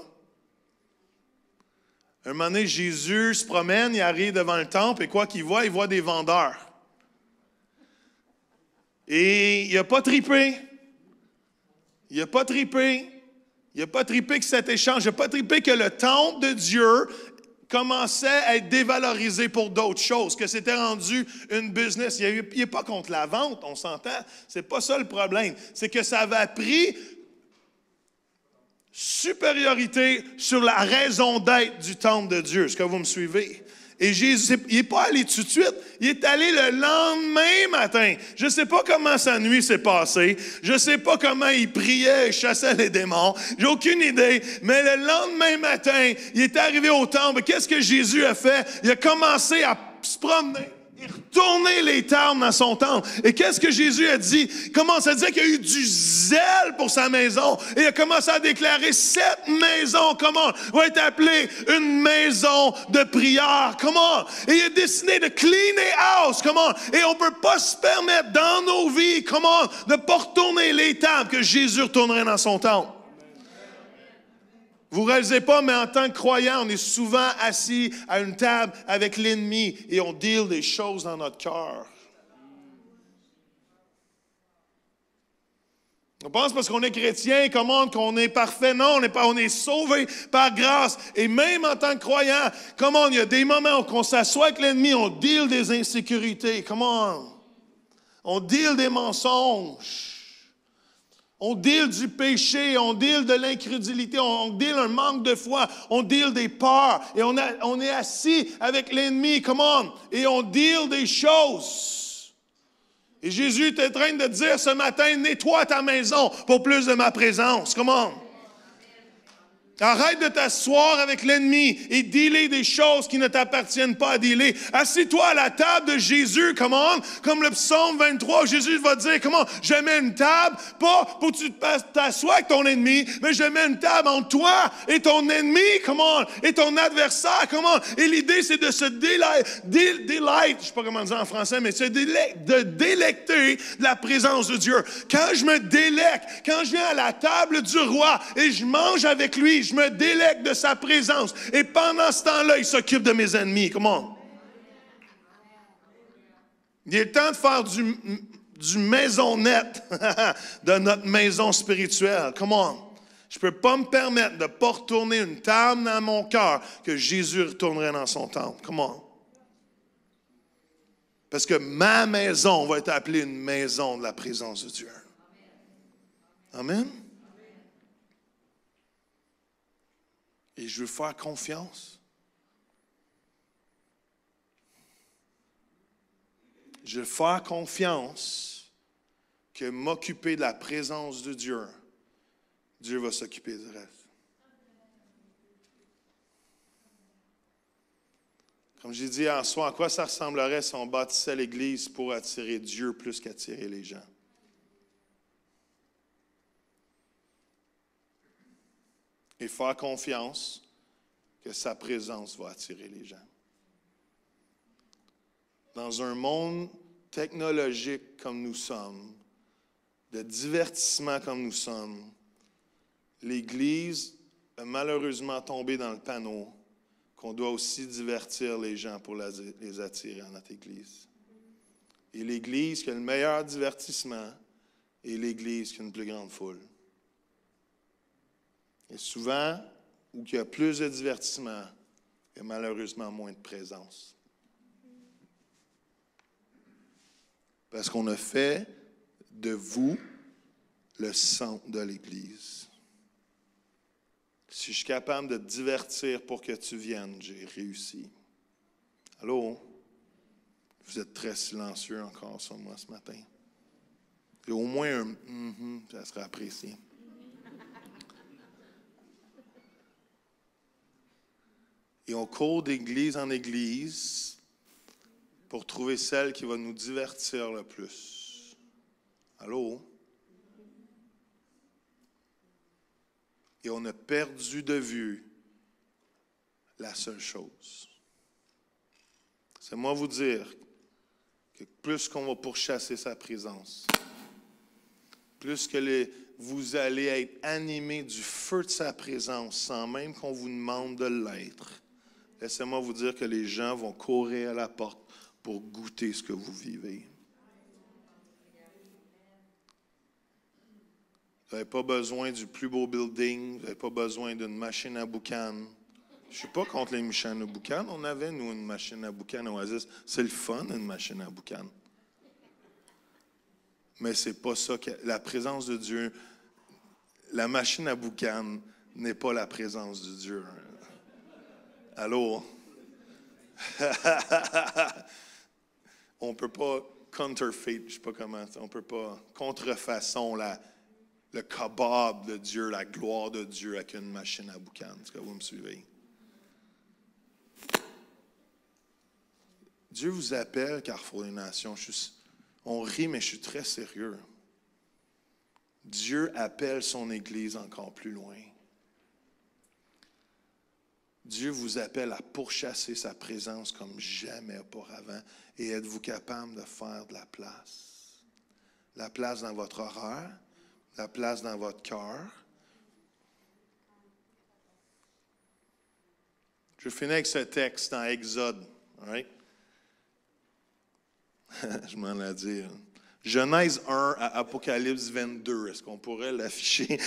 Un moment donné, Jésus se promène, il arrive devant le temple, et quoi qu'il voit? Il voit des vendeurs. Et il n'a pas tripé. Il n'a pas tripé. Il n'a pas tripé que cet échange. Il n'a pas tripé que le temple de Dieu commençait à être dévalorisé pour d'autres choses, que c'était rendu une business. Il n'est pas contre la vente, on s'entend. C'est pas ça le problème. C'est que ça avait pris supériorité sur la raison d'être du temple de Dieu. Est-ce que vous me suivez? Et Jésus, il n'est pas allé tout de suite. Il est allé le lendemain matin. Je ne sais pas comment sa nuit s'est passée. Je ne sais pas comment il priait et chassait les démons. J'ai aucune idée. Mais le lendemain matin, il est arrivé au temple. Qu'est-ce que Jésus a fait? Il a commencé à se promener. Il retournait les tables dans son temple. Et qu'est-ce que Jésus a dit? Il commence à dire qu'il y a eu du zèle pour sa maison. Et il a commencé à déclarer, cette maison, comment, va être appelée une maison de prière. Comment? Et il a décidé de cleaner house. Comment? Et on ne peut pas se permettre dans nos vies, comment, de ne pas retourner les tables que Jésus retournerait dans son temple. Vous ne réalisez pas, mais en tant que croyant, on est souvent assis à une table avec l'ennemi et on deal des choses dans notre cœur. On pense parce qu'on est chrétien, comment qu'on est parfait. Non, on est, pas, on est sauvé par grâce. Et même en tant que croyant, comment il y a des moments où on s'assoit avec l'ennemi, on deal des insécurités. Comment? On deal des mensonges. On deal du péché, on deal de l'incrédulité, on deal un manque de foi, on deal des peurs. Et on, a, on est assis avec l'ennemi, come on, et on deal des choses. Et Jésus est en train de dire ce matin, nettoie ta maison pour plus de ma présence, come on. Arrête de t'asseoir avec l'ennemi et dealer des choses qui ne t'appartiennent pas à dealer. Assieds-toi à la table de Jésus, comment? Comme le psaume vingt-trois, Jésus va dire, comment? Je mets une table, pas pour que tu t'assoies avec ton ennemi, mais je mets une table entre toi et ton ennemi, comment? Et ton adversaire, comment? Et l'idée, c'est de se délecter, dé, je sais pas comment dire en français, mais se délecter, de délecter de la présence de Dieu. Quand je me délecte, quand je viens à la table du roi et je mange avec lui, je me délecte de sa présence. Et pendant ce temps-là, il s'occupe de mes ennemis. Comment? Il est temps de faire du, du maisonnette de notre maison spirituelle. Comment? Je ne peux pas me permettre de ne pas retourner une table dans mon cœur que Jésus retournerait dans son temple. Comment? Parce que ma maison va être appelée une maison de la présence de Dieu. Amen? Et je veux faire confiance. Je veux faire confiance que m'occuper de la présence de Dieu, Dieu va s'occuper du reste. Comme j'ai dit en soi, à quoi ça ressemblerait si on bâtissait l'Église pour attirer Dieu plus qu'attirer les gens? Et faire confiance que sa présence va attirer les gens. Dans un monde technologique comme nous sommes, de divertissement comme nous sommes, l'Église a malheureusement tombé dans le panneau qu'on doit aussi divertir les gens pour les attirer à notre Église. Et l'Église qui a le meilleur divertissement est l'Église qui a une plus grande foule. Et souvent, où il y a plus de divertissement, il y a malheureusement moins de présence. Parce qu'on a fait de vous le centre de l'Église. Si je suis capable de te divertir pour que tu viennes, j'ai réussi. Allô? Vous êtes très silencieux encore sur moi ce matin. Et au moins un mm-hmm, ça serait apprécié. Et on court d'église en église pour trouver celle qui va nous divertir le plus. Allô? Et on a perdu de vue la seule chose. C'est moi vous dire que plus qu'on va pourchasser sa présence, plus que les, vous allez être animés du feu de sa présence sans même qu'on vous demande de l'être, laissez-moi vous dire que les gens vont courir à la porte pour goûter ce que vous vivez. Vous n'avez pas besoin du plus beau building, vous n'avez pas besoin d'une machine à boucan. Je ne suis pas contre les machines à boucan. On avait, nous, une machine à boucan à Oasis. C'est le fun, une machine à boucan. Mais ce n'est pas ça. Que, la présence de Dieu, la machine à boucan n'est pas la présence de Dieu. Allô? On ne peut pas counterfeit, je ne sais pas comment, on ne peut pas contrefaçon la, le kebab de Dieu, la gloire de Dieu avec une machine à boucan. Est-ce que vous me suivez? Dieu vous appelle, Carrefour des Nations. Je suis, on rit, mais je suis très sérieux. Dieu appelle son Église encore plus loin. Dieu vous appelle à pourchasser sa présence comme jamais auparavant. Et êtes-vous capable de faire de la place? La place dans votre horaire, la place dans votre cœur. Je finis avec ce texte dans Exode. Right? Je m'en ai dit. Genèse un à Apocalypse vingt-deux. Est-ce qu'on pourrait l'afficher?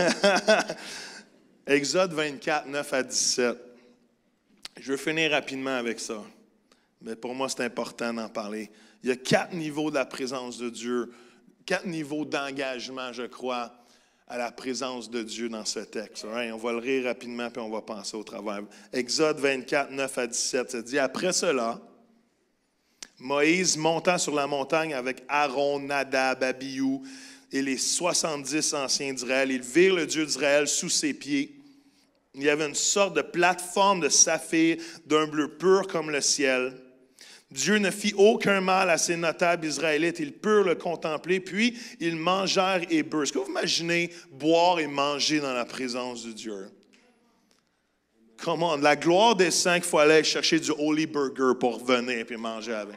Exode vingt-quatre, neuf à dix-sept. Je veux finir rapidement avec ça. Mais pour moi, c'est important d'en parler. Il y a quatre niveaux de la présence de Dieu, quatre niveaux d'engagement, je crois, à la présence de Dieu dans ce texte. Right? On va le lire rapidement, puis on va penser au travers. Exode vingt-quatre, neuf à dix-sept, ça dit, après cela, Moïse montant sur la montagne avec Aaron, Nadab, Abihu et les soixante-dix anciens d'Israël, ils virent le Dieu d'Israël sous ses pieds. Il y avait une sorte de plateforme de saphir d'un bleu pur comme le ciel. Dieu ne fit aucun mal à ces notables israélites. Ils purent le contempler, puis ils mangèrent et burent. Est-ce que vous imaginez boire et manger dans la présence de Dieu? Comment? La gloire des saints qu'il faut aller chercher du Holy Burger pour venir et manger avec.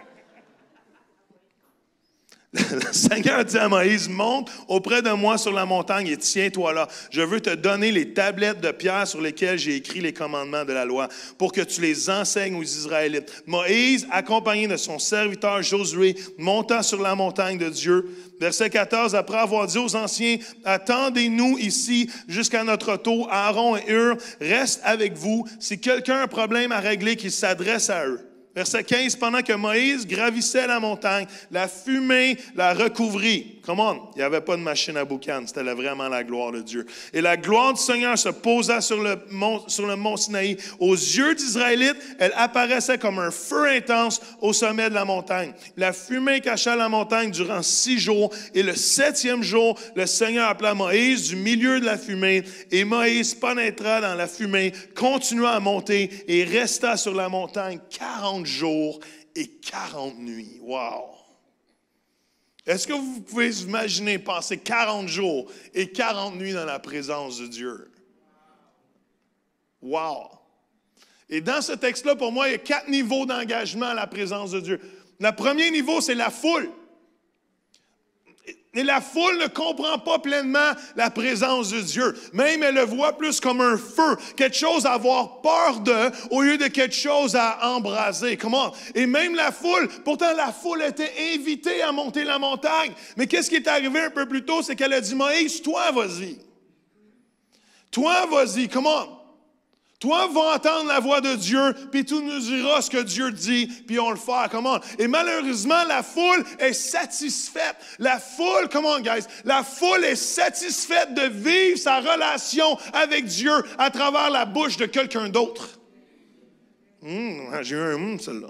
Le Seigneur dit à Moïse, monte auprès de moi sur la montagne et tiens-toi là. Je veux te donner les tablettes de pierre sur lesquelles j'ai écrit les commandements de la loi pour que tu les enseignes aux Israélites. Moïse, accompagné de son serviteur Josué, monta sur la montagne de Dieu. Verset quatorze, après avoir dit aux anciens, attendez-nous ici jusqu'à notre tour. Aaron et Hur restent avec vous. Si quelqu'un a un problème à régler, qu'il s'adresse à eux. Verset quinze, pendant que Moïse gravissait la montagne, la fumée la recouvrit. Come on, il n'y avait pas de machine à boucan, c'était vraiment la gloire de Dieu. Et la gloire du Seigneur se posa sur le mont, sur le mont Sinaï. Aux yeux d'Israélites, elle apparaissait comme un feu intense au sommet de la montagne. La fumée cacha la montagne durant six jours. Et le septième jour, le Seigneur appela Moïse du milieu de la fumée. Et Moïse pénétra dans la fumée, continua à monter et resta sur la montagne quarante jours et quarante nuits. Wow! Est-ce que vous pouvez imaginer passer quarante jours et quarante nuits dans la présence de Dieu? Wow! Et dans ce texte-là, pour moi, il y a quatre niveaux d'engagement à la présence de Dieu. Le premier niveau, c'est la foule. Et la foule ne comprend pas pleinement la présence de Dieu. Même elle le voit plus comme un feu, quelque chose à avoir peur de, au lieu de quelque chose à embraser. Comment? Et même la foule, pourtant la foule était invitée à monter la montagne. Mais qu'est-ce qui est arrivé un peu plus tôt? C'est qu'elle a dit, Moïse, toi, vas-y. Toi, vas-y. Comment? Toi, va entendre la voix de Dieu, puis tu nous diras ce que Dieu dit, puis on le fait. Comment? Et malheureusement, la foule est satisfaite. La foule, comment, guys? La foule est satisfaite de vivre sa relation avec Dieu à travers la bouche de quelqu'un d'autre. Hum, j'ai eu un hum, celle-là.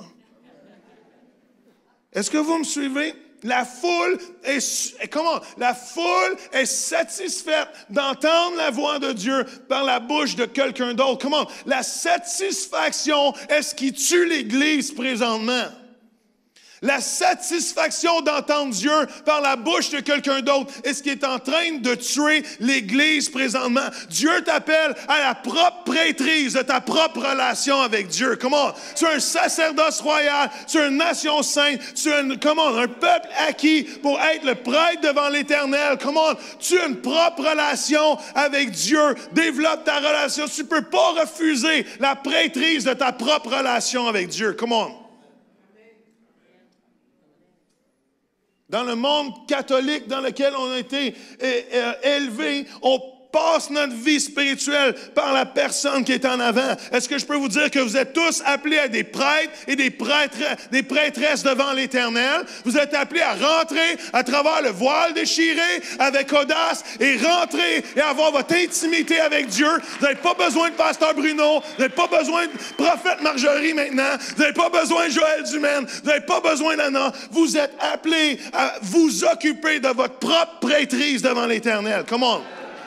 Est-ce que vous me suivez? La foule est, comment? La foule est satisfaite d'entendre la voix de Dieu par la bouche de quelqu'un d'autre. Comment? La satisfaction est ce qui tue l'Église présentement. La satisfaction d'entendre Dieu par la bouche de quelqu'un d'autre est ce qui est en train de tuer l'Église présentement. Dieu t'appelle à la propre prêtrise de ta propre relation avec Dieu. Comment? Tu es un sacerdoce royal, tu es une nation sainte, tu es un, comment? Un peuple acquis pour être le prêtre devant l'Éternel. Comment? Tu as une propre relation avec Dieu. Développe ta relation. Tu ne peux pas refuser la prêtrise de ta propre relation avec Dieu. Comment? Dans le monde catholique dans lequel on a été élevé, on passe notre vie spirituelle par la personne qui est en avant. Est-ce que je peux vous dire que vous êtes tous appelés à des prêtres et des prêtres, des prêtresses devant l'Éternel? Vous êtes appelés à rentrer à travers le voile déchiré avec audace et rentrer et avoir votre intimité avec Dieu. Vous n'avez pas besoin de pasteur Bruno, vous n'avez pas besoin de prophète Marjorie maintenant, vous n'avez pas besoin de Joël Dumaine, vous n'avez pas besoin d'Anna. Vous êtes appelés à vous occuper de votre propre prêtrise devant l'Éternel. Come on.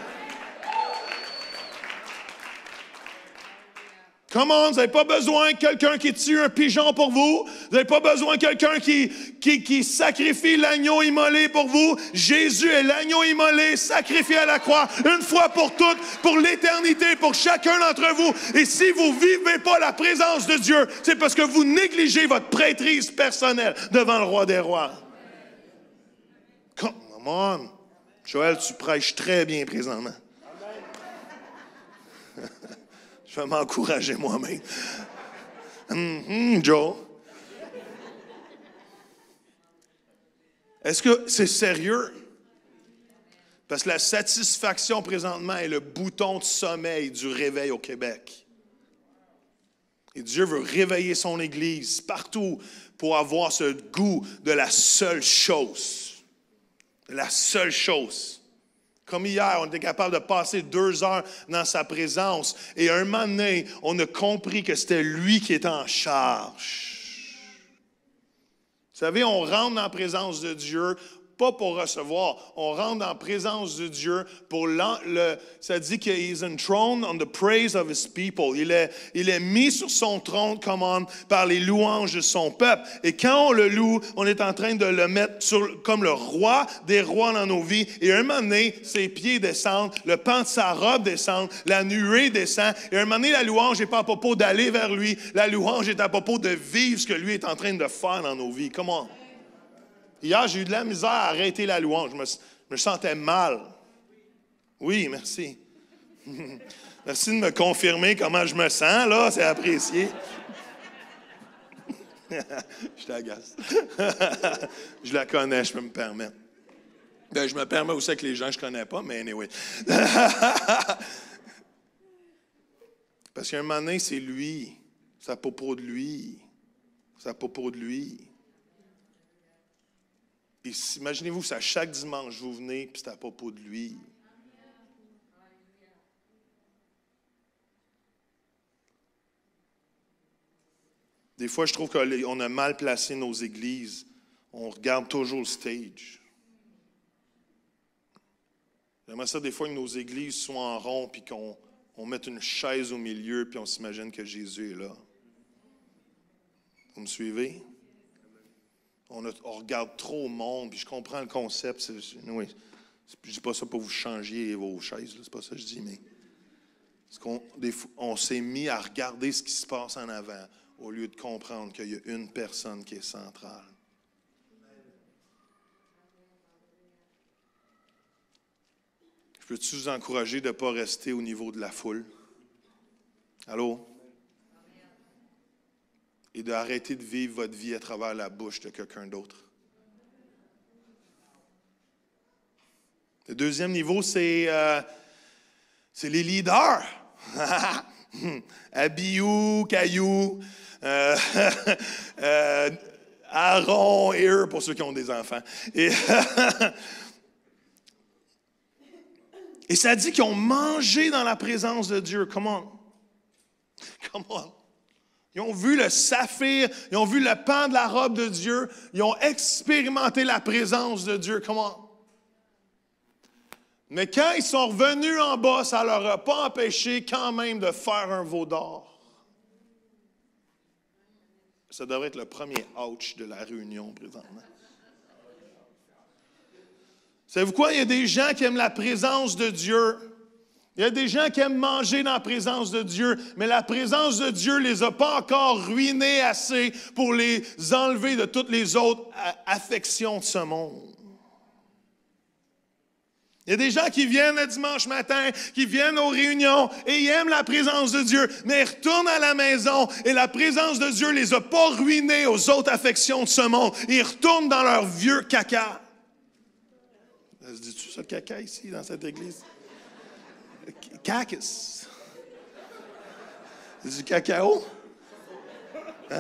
Comment? Vous n'avez pas besoin de quelqu'un qui tue un pigeon pour vous. Vous n'avez pas besoin de quelqu'un qui, qui, qui sacrifie l'agneau immolé pour vous. Jésus est l'agneau immolé, sacrifié à la croix, une fois pour toutes, pour l'éternité, pour chacun d'entre vous. Et si vous ne vivez pas la présence de Dieu, c'est parce que vous négligez votre prêtrise personnelle devant le roi des rois. Come on. Joël, tu prêches très bien présentement. Je vais m'encourager moi-même. Mm-hmm, Joe. Est-ce que c'est sérieux? Parce que la satisfaction présentement est le bouton de sommeil du réveil au Québec. Et Dieu veut réveiller son Église partout pour avoir ce goût de la seule chose. De la seule chose. Comme hier, on était capable de passer deux heures dans sa présence. Et à un moment donné, on a compris que c'était lui qui était en charge. Vous savez, on rentre dans la présence de Dieu pas pour recevoir. On rentre dans la présence de Dieu pour l'en, le, ça dit qu'il est enthroned on the praise of his people. Il est, il est mis sur son trône, come on, par les louanges de son peuple. Et quand on le loue, on est en train de le mettre sur, comme le roi des rois dans nos vies. Et à un moment donné, ses pieds descendent, le pan de sa robe descend, la nuée descend. Et à un moment donné, la louange n'est pas à propos d'aller vers lui. La louange est à propos de vivre ce que lui est en train de faire dans nos vies. Come on. Hier, j'ai eu de la misère à arrêter la louange. Je me, je me sentais mal. Oui, merci. Merci de me confirmer comment je me sens, là. C'est apprécié. Je t'agace. Je la connais, je peux me permettre. Ben, je me permets aussi avec les gens que je ne connais pas, mais anyway. Parce qu'à un moment donné, c'est lui. C'est à propos de lui. C'est à propos de lui. Et imaginez-vous, c'est à chaque dimanche, vous venez, puis c'est à propos de lui. Des fois, je trouve qu'on a mal placé nos églises. On regarde toujours le stage. J'aimerais ça des fois que nos églises soient en rond, puis qu'on on mette une chaise au milieu, puis on s'imagine que Jésus est là. Vous me suivez? On, a, on regarde trop au monde, puis je comprends le concept. C'est, oui, je ne dis pas ça pour vous changer vos chaises, là, c'est pas ça que je dis, mais parce qu'on, des, on s'est mis à regarder ce qui se passe en avant au lieu de comprendre qu'il y a une personne qui est centrale. Je peux-tu vous encourager de ne pas rester au niveau de la foule? Allô? Et d'arrêter de vivre votre vie à travers la bouche de quelqu'un d'autre. Le deuxième niveau, c'est, euh, c'est les leaders. Abiou, Caillou, euh, euh, Aaron et eux, pour ceux qui ont des enfants. Et, et ça dit qu'ils ont mangé dans la présence de Dieu. Come on. Come on. Ils ont vu le saphir, ils ont vu le pan de la robe de Dieu, ils ont expérimenté la présence de Dieu. Comment? Mais quand ils sont revenus en bas, ça ne leur a pas empêché quand même de faire un veau d'or. Ça devrait être le premier ouch de la réunion présentement. Savez-vous quoi? Il y a des gens qui aiment la présence de Dieu. Il y a des gens qui aiment manger dans la présence de Dieu, mais la présence de Dieu ne les a pas encore ruinés assez pour les enlever de toutes les autres affections de ce monde. Il y a des gens qui viennent le dimanche matin, qui viennent aux réunions et ils aiment la présence de Dieu, mais ils retournent à la maison et la présence de Dieu ne les a pas ruinés aux autres affections de ce monde. Ils retournent dans leur vieux caca. Ça se dit-tu ça, caca, ici, dans cette église? Cacus. C'est du cacao? Hein?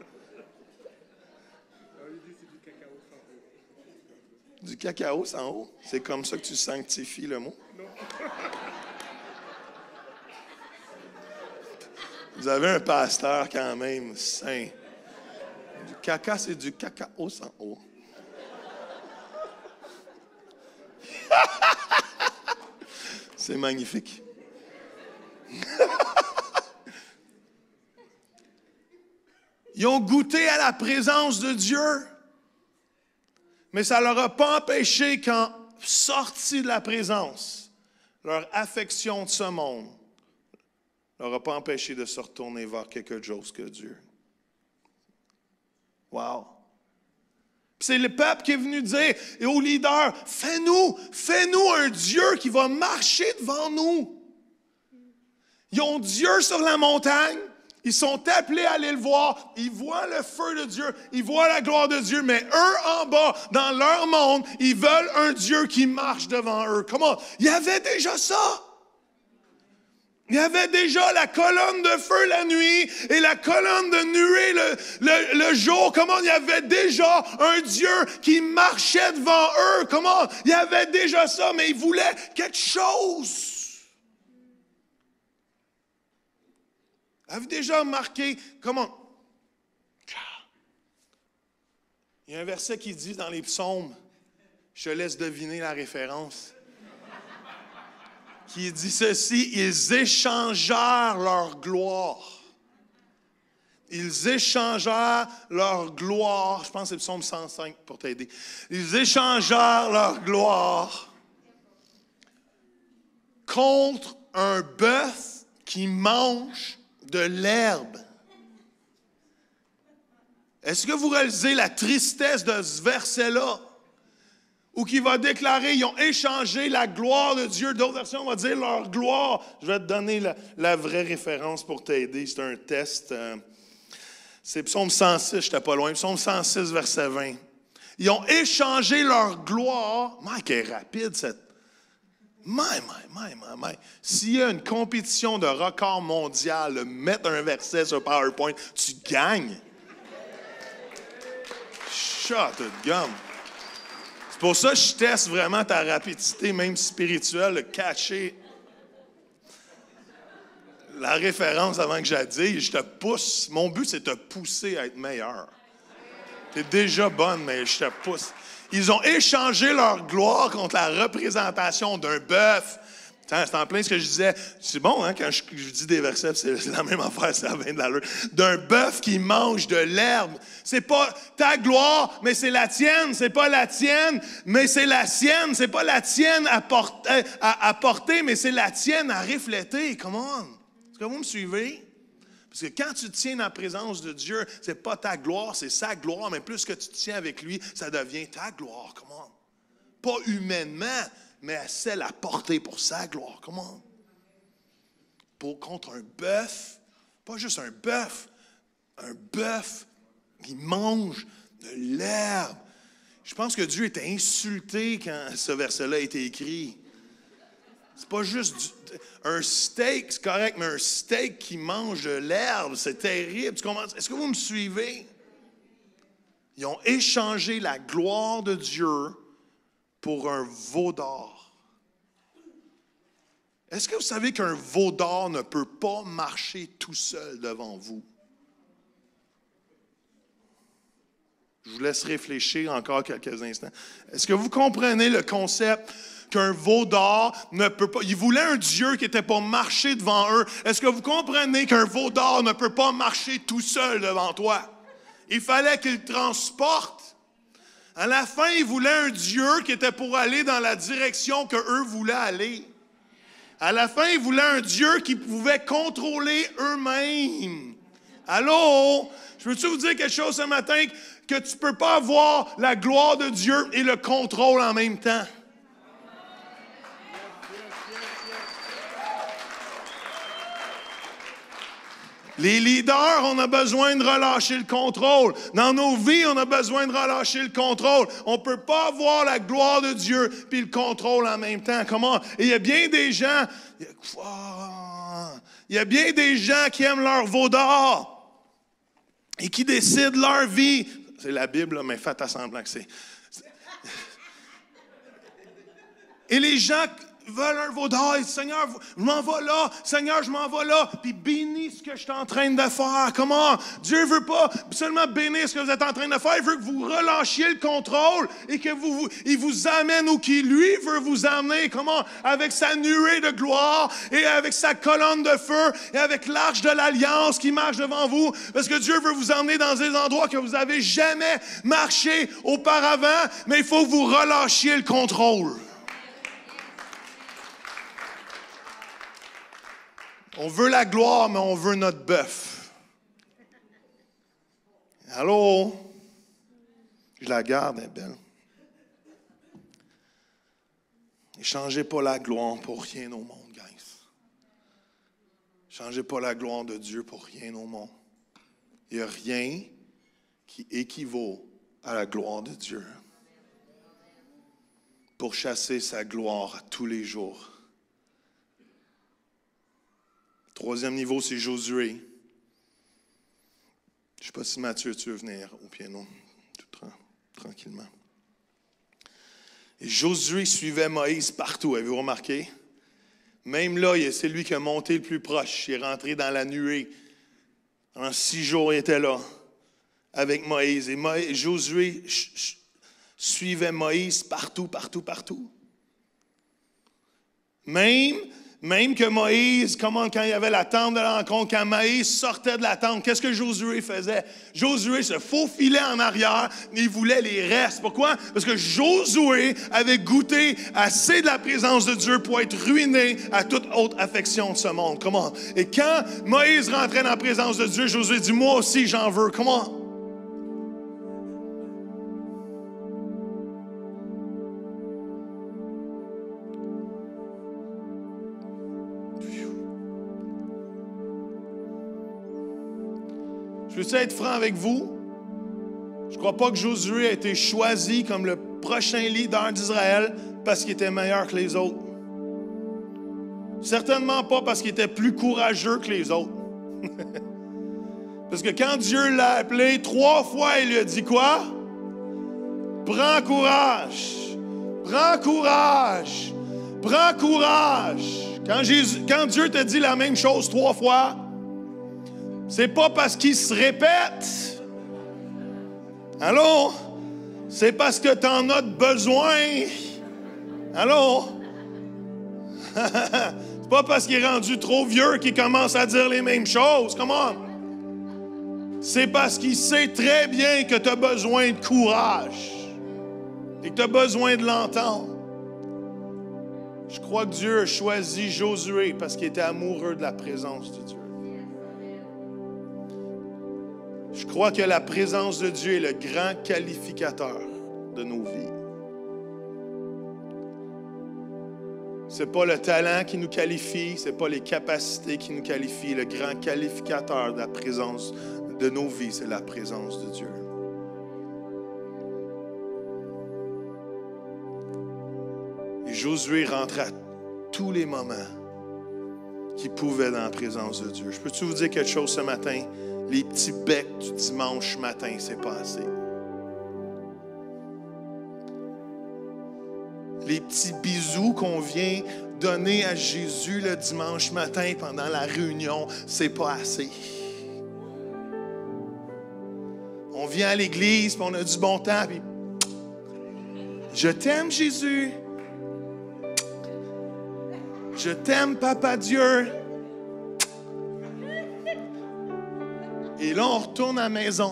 Du cacao sans eau? C'est comme ça que tu sanctifies le mot? Non. Vous avez un pasteur quand même saint. Du caca, c'est du cacao sans eau. C'est magnifique. Ils ont goûté à la présence de Dieu, mais ça ne leur a pas empêché, quand sortis de la présence, leur affection de ce monde ne leur a pas empêché de se retourner vers quelque chose que Dieu. Wow! C'est le peuple qui est venu dire et aux leaders, fais-nous, fais-nous un Dieu qui va marcher devant nous. Ils ont Dieu sur la montagne, ils sont appelés à aller le voir, ils voient le feu de Dieu, ils voient la gloire de Dieu, mais eux en bas, dans leur monde, ils veulent un Dieu qui marche devant eux. Comment? Il y avait déjà ça. Il y avait déjà la colonne de feu la nuit et la colonne de nuée le, le, le jour. Comment? Il y avait déjà un Dieu qui marchait devant eux. Comment? Il y avait déjà ça, mais ils voulaient quelque chose. Avez-vous déjà remarqué comment? Il y a un verset qui dit dans les psaumes, Je te laisse deviner la référence. Qui dit ceci, ils échangèrent leur gloire. Ils échangèrent leur gloire. Je pense que c'est le psaume cent cinq pour t'aider. Ils échangèrent leur gloire contre un bœuf qui mange de l'herbe. Est-ce que vous réalisez la tristesse de ce verset-là? Ou qui va déclarer, ils ont échangé la gloire de Dieu. D'autres versions vont dire leur gloire. Je vais te donner la, la vraie référence pour t'aider. C'est un test. Euh, c'est Psaume cent six, je n'étais pas loin. Psaume cent six, verset vingt. Ils ont échangé leur gloire. Mike est rapide, cette. My, my, my, my, my. S'il y a une compétition de record mondial, mettre un verset sur PowerPoint, tu gagnes. Shut the gum. C'est pour ça que je teste vraiment ta rapidité, même spirituelle, le catcher. La référence avant que je la dise, je te pousse. Mon but, c'est de te pousser à être meilleur. Tu es déjà bonne, mais je te pousse. Ils ont échangé leur gloire contre la représentation d'un bœuf. C'est en plein ce que je disais. C'est bon, hein, quand je, je dis des versets, c'est la même affaire, ça vient de l'allure. D'un bœuf qui mange de l'herbe. C'est pas ta gloire, mais c'est la tienne. C'est pas la tienne, mais c'est la sienne. C'est pas la tienne à porter, à, à porter, mais c'est la tienne à refléter. Come on. Est-ce que vous me suivez? Parce que quand tu tiens dans la présence de Dieu, c'est pas ta gloire, c'est sa gloire. Mais plus que tu tiens avec lui, ça devient ta gloire. Come on. Pas humainement, mais celle à porter pour sa gloire. Comment? Pour contre un bœuf, pas juste un bœuf, un bœuf qui mange de l'herbe. Je pense que Dieu était insulté quand ce verset-là a été écrit. C'est pas juste du, un steak, c'est correct, mais un steak qui mange de l'herbe, c'est terrible. Est-ce que vous me suivez? Ils ont échangé la gloire de Dieu pour un veau d'or. Est-ce que vous savez qu'un veau d'or ne peut pas marcher tout seul devant vous? Je vous laisse réfléchir encore quelques instants. Est-ce que vous comprenez le concept qu'un veau d'or ne peut pas... Ils voulaient un Dieu qui était pour marcher devant eux. Est-ce que vous comprenez qu'un veau d'or ne peut pas marcher tout seul devant toi? Il fallait qu'il transporte. À la fin, ils voulaient un Dieu qui était pour aller dans la direction qu'eux voulaient aller. À la fin, ils voulaient un Dieu qui pouvait contrôler eux-mêmes. Allô? Je peux-tu vous dire quelque chose ce matin? Que tu ne peux pas avoir la gloire de Dieu et le contrôle en même temps. Les leaders, on a besoin de relâcher le contrôle. Dans nos vies, on a besoin de relâcher le contrôle. On ne peut pas avoir la gloire de Dieu puis le contrôle en même temps. Comment? Et il y a bien des gens, il y a bien des gens qui aiment leur veau d'or et qui décident leur vie. C'est la Bible, là, mais faites à semblant que c'est. Et les gens veulent un veau d'or. Seigneur, je m'en vais là. Seigneur, je m'en vais là. Puis bénis ce que je suis en train de faire. Comment? Dieu ne veut pas seulement bénir ce que vous êtes en train de faire. Il veut que vous relâchiez le contrôle et que vous, vous, il vous amène où qui lui veut vous amener. Comment? Avec sa nuée de gloire et avec sa colonne de feu et avec l'arche de l'alliance qui marche devant vous. Parce que Dieu veut vous emmener dans des endroits que vous n'avez jamais marché auparavant. Mais il faut que vous relâchiez le contrôle. On veut la gloire, mais on veut notre bœuf. Allô? Je la garde, elle est belle. Échangez pas la gloire pour rien au monde, guys. Échangez pas la gloire de Dieu pour rien au monde. Il n'y a rien qui équivaut à la gloire de Dieu. Pour chasser sa gloire tous les jours. Troisième niveau, c'est Josué. Je ne sais pas si Mathieu, tu veux venir au piano, tout tra- tranquillement. Et Josué suivait Moïse partout, avez-vous remarqué? Même là, c'est lui qui a monté le plus proche. Il est rentré dans la nuée. Pendant six jours, il était là, avec Moïse. Et Moïse, Josué ch- ch- suivaient Moïse partout, partout, partout. Même, même que Moïse, comment, quand il y avait la tente de la rencontre, quand Moïse sortait de la tente, qu'est-ce que Josué faisait? Josué se faufilait en arrière, il voulait les restes. Pourquoi? Parce que Josué avait goûté assez de la présence de Dieu pour être ruiné à toute autre affection de ce monde. Comment? Et quand Moïse rentrait dans la présence de Dieu, Josué dit, moi aussi j'en veux. Comment? Je veux être franc avec vous? Je ne crois pas que Josué a été choisi comme le prochain leader d'Israël parce qu'il était meilleur que les autres. Certainement pas parce qu'il était plus courageux que les autres. Parce que quand Dieu l'a appelé, trois fois, il lui a dit quoi? Prends courage! Prends courage! Prends courage! Quand, Jésus, quand Dieu te dit la même chose trois fois, c'est pas parce qu'il se répète. Allô? C'est parce que tu en as besoin. Allô? C'est pas parce qu'il est rendu trop vieux qu'il commence à dire les mêmes choses. Comment? C'est parce qu'il sait très bien que tu as besoin de courage et que tu as besoin de l'entendre. Je crois que Dieu a choisi Josué parce qu'il était amoureux de la présence de Dieu. Je crois que la présence de Dieu est le grand qualificateur de nos vies. Ce n'est pas le talent qui nous qualifie, ce n'est pas les capacités qui nous qualifient. Le grand qualificateur de la présence de nos vies, c'est la présence de Dieu. Et Josué rentrait à tous les moments qu'il pouvait dans la présence de Dieu. Je peux-tu vous dire quelque chose ce matin? Les petits becs du dimanche matin, c'est pas assez. Les petits bisous qu'on vient donner à Jésus le dimanche matin pendant la réunion, c'est pas assez. On vient à l'église, puis on a du bon temps, puis je t'aime, Jésus. Je t'aime, Papa Dieu. Et là, on retourne à la maison.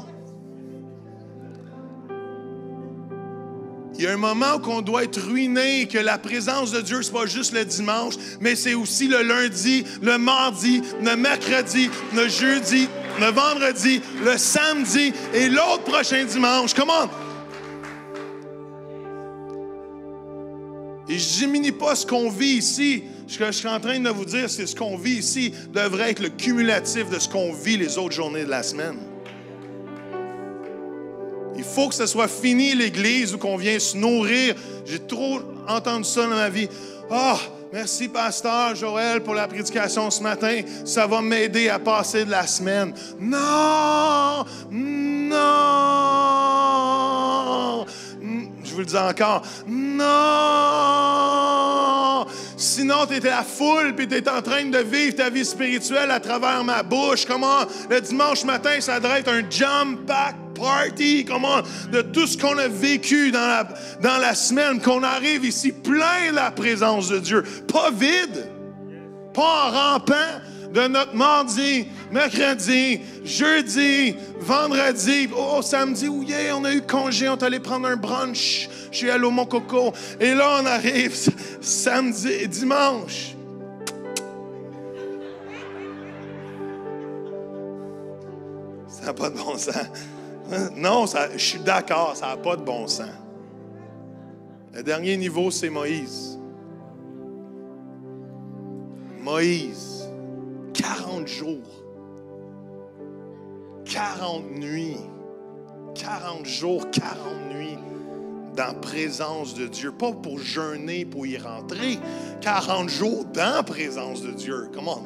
Il y a un moment où on doit être ruiné, que la présence de Dieu, ce n'est pas juste le dimanche, mais c'est aussi le lundi, le mardi, le mercredi, le jeudi, le vendredi, le samedi et l'autre prochain dimanche. Comment? Et je ne diminue pas ce qu'on vit ici. Ce que je suis en train de vous dire, c'est ce qu'on vit ici devrait être le cumulatif de ce qu'on vit les autres journées de la semaine. Il faut que ce soit fini, l'Église, où qu'on vient se nourrir. J'ai trop entendu ça dans ma vie. Ah, oh, merci, pasteur Joël, pour la prédication ce matin. Ça va m'aider à passer de la semaine. Non! Non! Je vous le dis encore. Non! Sinon, tu étais à la foule et tu es en train de vivre ta vie spirituelle à travers ma bouche. Comment? Le dimanche matin, ça devrait être un jump pack party. Comment? De tout ce qu'on a vécu dans la, dans la semaine, qu'on arrive ici plein de la présence de Dieu. Pas vide. Pas en rampant de notre mardi, mercredi, jeudi, vendredi, oh, samedi, oh yeah, on a eu congé, on est allé prendre un brunch chez Allô Mon Coco. Et là, on arrive samedi et dimanche. Ça n'a pas de bon sens. Non, ça, je suis d'accord, ça n'a pas de bon sens. Le dernier niveau, c'est Moïse. Moïse. quarante jours, quarante nuits, quarante jours, quarante nuits dans la présence de Dieu. Pas pour jeûner, pour y rentrer. quarante jours dans la présence de Dieu. Comment?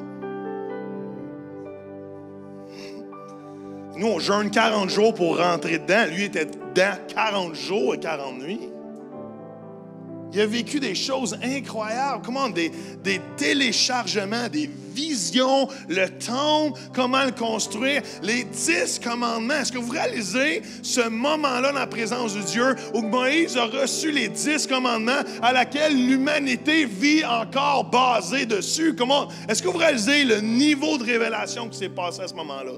Nous, on jeûne quarante jours pour rentrer dedans. Lui était dedans quarante jours et quarante nuits. Il a vécu des choses incroyables. Comment? Des, des téléchargements, des visions, le temple, comment le construire, les dix commandements. Est-ce que vous réalisez ce moment-là dans la présence de Dieu où Moïse a reçu les dix commandements à laquelle l'humanité vit encore basée dessus? Comment? Est-ce que vous réalisez le niveau de révélation qui s'est passé à ce moment-là?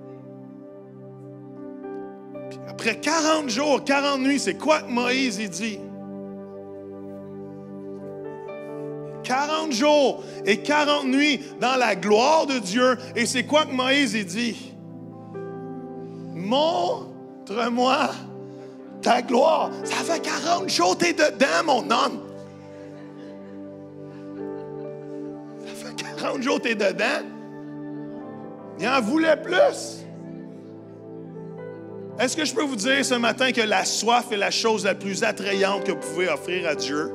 Puis après quarante jours, quarante nuits, c'est quoi que Moïse il dit? quarante jours et quarante nuits dans la gloire de Dieu. Et c'est quoi que Moïse il dit? Montre-moi ta gloire. Ça fait quarante jours que tu es dedans, mon homme. Ça fait quarante jours que tu es dedans. Il en voulait plus. Est-ce que je peux vous dire ce matin que la soif est la chose la plus attrayante que vous pouvez offrir à Dieu?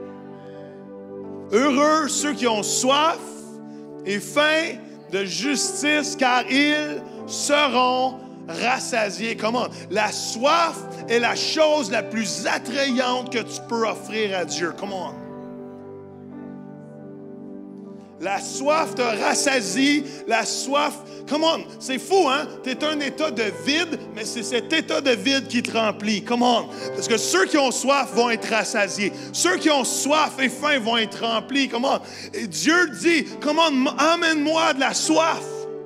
Heureux ceux qui ont soif et faim de justice, car ils seront rassasiés. Comment? La soif est la chose la plus attrayante que tu peux offrir à Dieu. Comment? La soif te rassasie, la soif... Come on, c'est fou, hein? Tu es un état de vide, mais c'est cet état de vide qui te remplit. Come on. Parce que ceux qui ont soif vont être rassasiés. Ceux qui ont soif et faim vont être remplis. Come on. Et Dieu dit, come on, emmène-moi de la soif.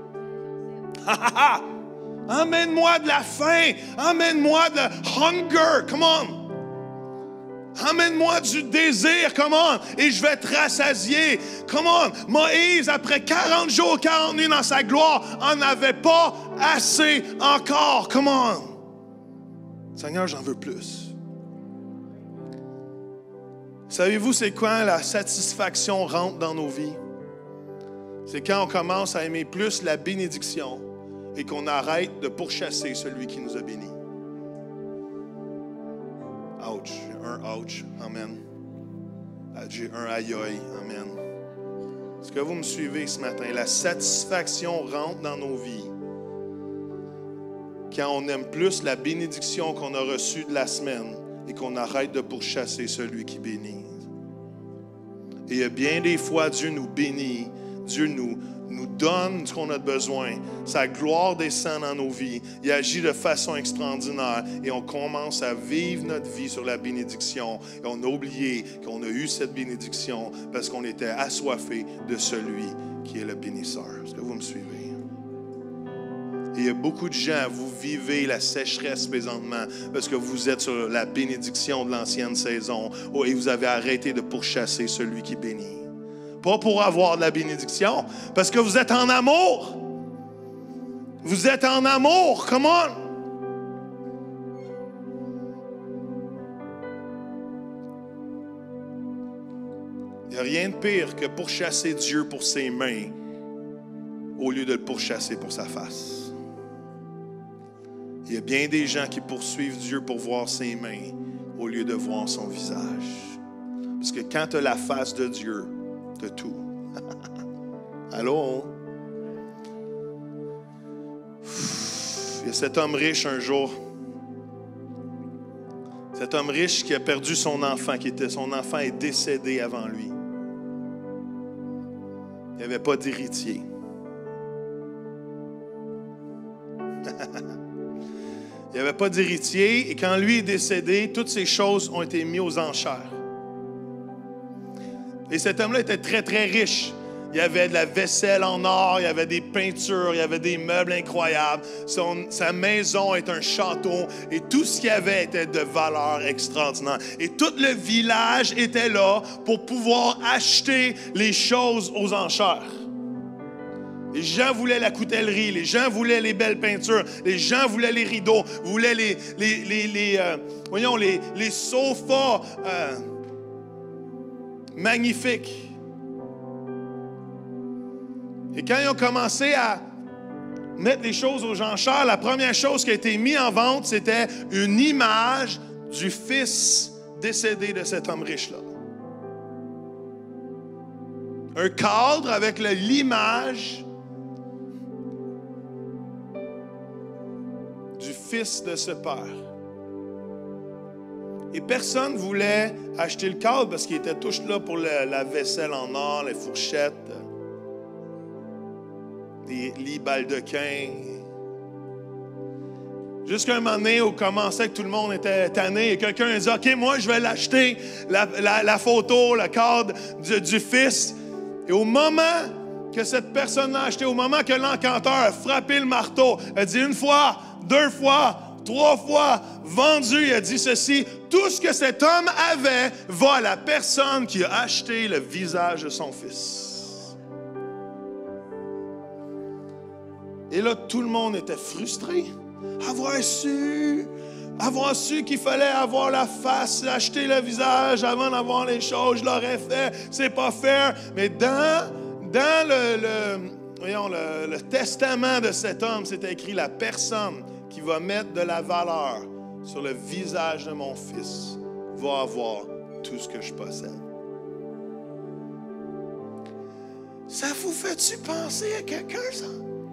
Emmène-moi de la faim. Emmène-moi de hunger. Come on. Emmène-moi du désir, comment? Et je vais te rassasier. Comment? Moïse, après quarante jours, quarante nuits dans sa gloire, en avait pas assez encore. Comment? Seigneur, j'en veux plus. Savez-vous c'est quand la satisfaction rentre dans nos vies? C'est quand on commence à aimer plus la bénédiction et qu'on arrête de pourchasser celui qui nous a bénis. Ouch, un ouch, amen. J'ai un aïe aïe, amen. Est-ce que vous me suivez ce matin? La satisfaction rentre dans nos vies quand on aime plus la bénédiction qu'on a reçue de la semaine et qu'on arrête de pourchasser celui qui bénit. Et il y a bien des fois, Dieu nous bénit, Dieu nous nous donne ce qu'on a besoin. Sa gloire descend dans nos vies. Il agit de façon extraordinaire et on commence à vivre notre vie sur la bénédiction. Et on a oublié qu'on a eu cette bénédiction parce qu'on était assoiffé de celui qui est le bénisseur. Est-ce que vous me suivez? Et il y a beaucoup de gens, vous vivez la sécheresse présentement parce que vous êtes sur la bénédiction de l'ancienne saison et vous avez arrêté de pourchasser celui qui bénit. Pas pour avoir de la bénédiction, parce que vous êtes en amour. Vous êtes en amour, come on. Il n'y a rien de pire que pourchasser Dieu pour ses mains au lieu de le pourchasser pour sa face. Il y a bien des gens qui poursuivent Dieu pour voir ses mains au lieu de voir son visage. Parce que quand tu as la face de Dieu, de tout. Allô? Il y a cet homme riche un jour. Cet homme riche qui a perdu son enfant, qui était, son enfant est décédé avant lui. Il n'y avait pas d'héritier. Il n'y avait pas d'héritier et quand lui est décédé, toutes ces choses ont été mises aux enchères. Et cet homme-là était très, très riche. Il y avait de la vaisselle en or, il y avait des peintures, il y avait des meubles incroyables. Son, sa maison est un château et tout ce qu'il y avait était de valeur extraordinaire. Et tout le village était là pour pouvoir acheter les choses aux enchères. Les gens voulaient la coutellerie, les gens voulaient les belles peintures, les gens voulaient les rideaux, voulaient les, les, les, les, euh, voyons, les, les sofas euh, magnifiques. Et quand ils ont commencé à mettre les choses aux enchères, la première chose qui a été mise en vente, c'était une image du fils décédé de cet homme riche-là. Un cadre avec le, l'image du fils de ce père. Et personne ne voulait acheter le cadre parce qu'il était tous là pour le, la vaisselle en or, les fourchettes, les lits baldequins. Jusqu'à un moment donné, on commençait que tout le monde était tanné et quelqu'un a dit « OK, moi, je vais l'acheter, la, la, la photo, le cadre du, du fils. » Et au moment que cette personne l'a acheté, au moment que l'encanteur a frappé le marteau, a dit une fois, deux fois, trois fois, vendu, il a dit ceci, tout ce que cet homme avait va à la personne qui a acheté le visage de son fils. Et là, tout le monde était frustré. Avoir su, avoir su qu'il fallait avoir la face, acheter le visage avant d'avoir les choses, je l'aurais fait, c'est pas faire. Mais dans, dans le, le, voyons, le, le testament de cet homme, c'était écrit la personne qui va mettre de la valeur sur le visage de mon fils va avoir tout ce que je possède. Ça vous fait-tu penser à quelqu'un, ça?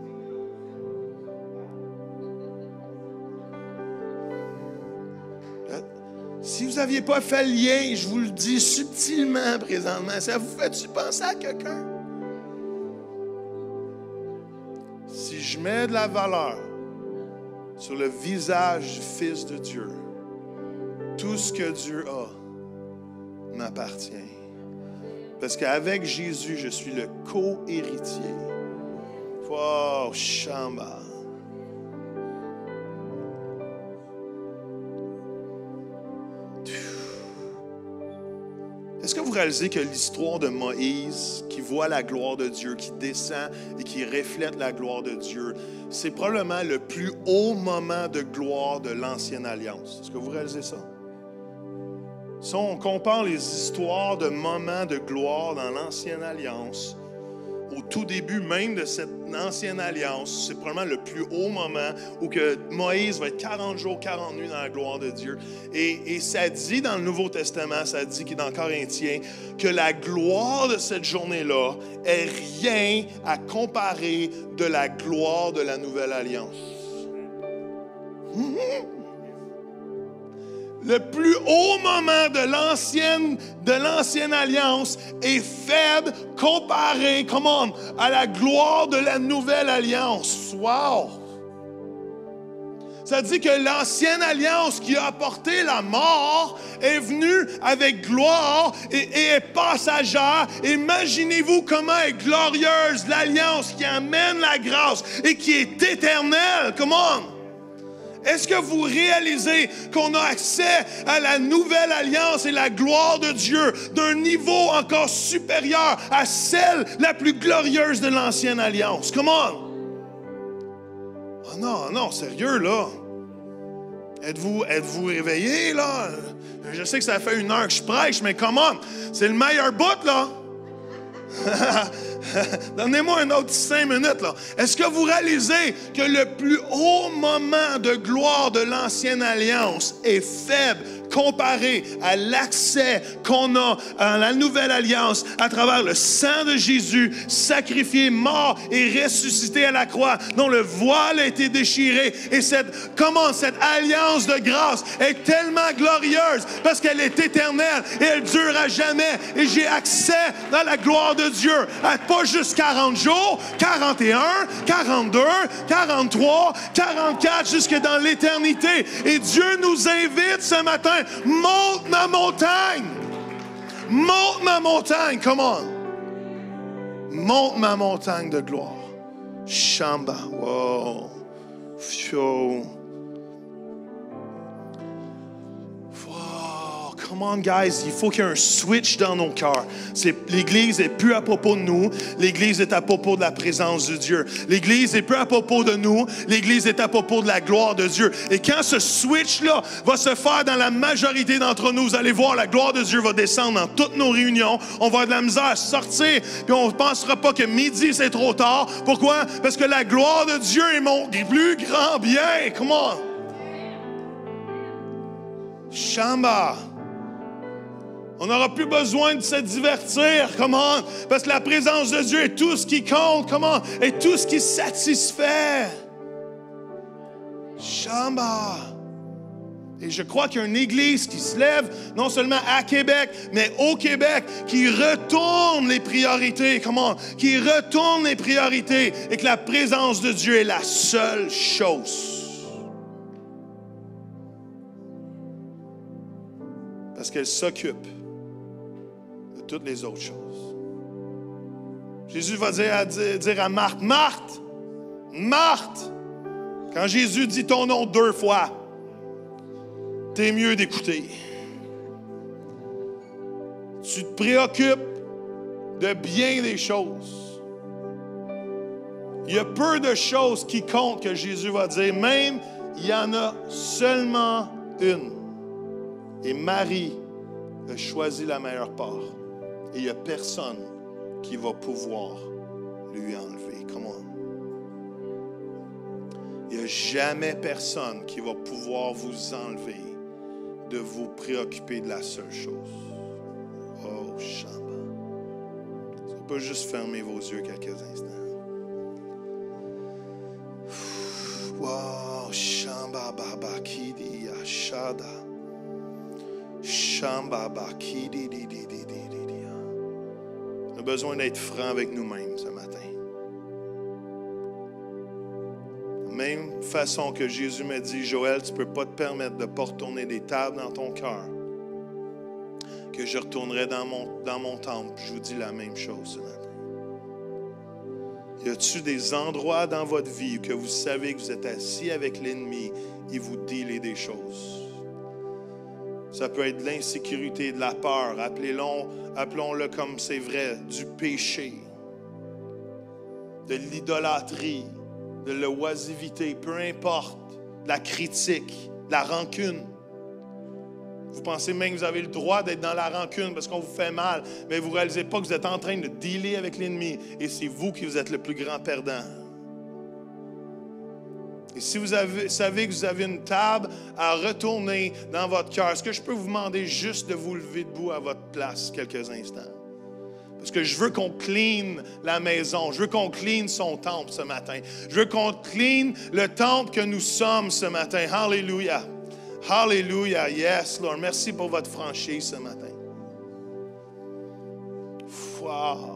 Si vous n'aviez pas fait le lien, je vous le dis subtilement présentement, ça vous fait-tu penser à quelqu'un? Si je mets de la valeur sur le visage du Fils de Dieu, tout ce que Dieu a m'appartient. Parce qu'avec Jésus, je suis le co-héritier. Wow, chamba. Est-ce que vous réalisez que l'histoire de Moïse, qui voit la gloire de Dieu, qui descend et qui reflète la gloire de Dieu, c'est probablement le plus haut moment de gloire de l'Ancienne Alliance? Est-ce que vous réalisez ça? Si on compare les histoires de moments de gloire dans l'Ancienne Alliance, au tout début même de cette Ancienne Alliance, c'est probablement le plus haut moment où que Moïse va être quarante jours, quarante nuits dans la gloire de Dieu. Et, et ça dit dans le Nouveau Testament, ça dit qu'il est dans Corinthiens, que la gloire de cette journée-là est rien à comparer de la gloire de la Nouvelle Alliance. Mm-hmm. Le plus haut moment de l'ancienne, de l'ancienne alliance est faible comparé, come on, à la gloire de la nouvelle alliance. Wow! Ça dit que l'ancienne alliance qui a apporté la mort est venue avec gloire et, et est passagère. Imaginez-vous comment est glorieuse l'alliance qui amène la grâce et qui est éternelle. Come on! Est-ce que vous réalisez qu'on a accès à la nouvelle alliance et la gloire de Dieu d'un niveau encore supérieur à celle la plus glorieuse de l'ancienne alliance? Come on! Oh non, non, sérieux, là. Êtes-vous, êtes-vous réveillés, là? Je sais que ça fait une heure que je prêche, mais come on! C'est le meilleur bout, là! Donnez-moi un autre cinq minutes, là. Est-ce que vous réalisez que le plus haut moment de gloire de l'Ancienne Alliance est faible comparé à l'accès qu'on a à la Nouvelle Alliance à travers le sang de Jésus, sacrifié, mort et ressuscité à la croix, dont le voile a été déchiré. Et cette, comment cette alliance de grâce est tellement glorieuse parce qu'elle est éternelle et elle dure à jamais. Et j'ai accès dans la gloire de Dieu à pas juste quarante jours, quarante et un, quarante-deux, quarante-trois, quarante-quatre, jusque dans l'éternité. Et Dieu nous invite ce matin. Monte ma montagne! Monte ma montagne! Come on! Monte ma montagne de gloire. Shamba. Wow. Wow. Come on, guys. Il faut qu'il y ait un switch dans nos cœurs. C'est, l'Église n'est plus à propos de nous. L'Église est à propos de la présence de Dieu. L'Église n'est plus à propos de nous. L'Église est à propos de la gloire de Dieu. Et quand ce switch-là va se faire dans la majorité d'entre nous, vous allez voir, la gloire de Dieu va descendre dans toutes nos réunions. On va avoir de la misère à sortir. Puis on ne pensera pas que midi, c'est trop tard. Pourquoi? Parce que la gloire de Dieu est mon plus grand bien. Come on. Shamba. On n'aura plus besoin de se divertir, comment? Parce que la présence de Dieu est tout ce qui compte, comment? Et tout ce qui satisfait. Shamba. Et Et je crois qu'il y a une église qui se lève, non seulement à Québec, mais au Québec, qui retourne les priorités. Comment? Qui retourne les priorités et que la présence de Dieu est la seule chose. Parce qu'elle s'occupe de toutes les autres choses. Jésus va dire à, dire à Marthe, Marthe, Marthe, quand Jésus dit ton nom deux fois, t'es mieux d'écouter. Tu te préoccupes de bien des choses. Il y a peu de choses qui comptent que Jésus va dire. Même, il y en a seulement une. Et Marie a choisi la meilleure part. Et il n'y a personne qui va pouvoir lui enlever. Come on. Il n'y a jamais personne qui va pouvoir vous enlever de vous préoccuper de la seule chose. Oh, Shamba. Tu ne peux pas juste fermer vos yeux quelques instants. Wow, Shamba Baba Kidi Ashada. Shamba Baba Kidi di di di di di. On a besoin d'être franc avec nous-mêmes ce matin. Même façon que Jésus m'a dit, Joël, tu ne peux pas te permettre de ne pas retourner des tables dans ton cœur, que je retournerai dans mon, dans mon temple. Je vous dis la même chose ce matin. Y a-t-il des endroits dans votre vie que vous savez que vous êtes assis avec l'ennemi et vous dealez des choses? Ça peut être de l'insécurité, de la peur, appelez-le, appelons-le comme c'est vrai, du péché, de l'idolâtrie, de l'oisivité, peu importe, de la critique, de la rancune. Vous pensez même que vous avez le droit d'être dans la rancune parce qu'on vous fait mal, mais vous ne réalisez pas que vous êtes en train de dealer avec l'ennemi et c'est vous qui vous êtes le plus grand perdant. Et si vous avez, savez que vous avez une table à retourner dans votre cœur, est-ce que je peux vous demander juste de vous lever debout à votre place quelques instants? Parce que je veux qu'on clean la maison. Je veux qu'on clean son temple ce matin. Je veux qu'on clean le temple que nous sommes ce matin. Hallelujah. Hallelujah. Yes, Lord. Merci pour votre franchise ce matin. Wow.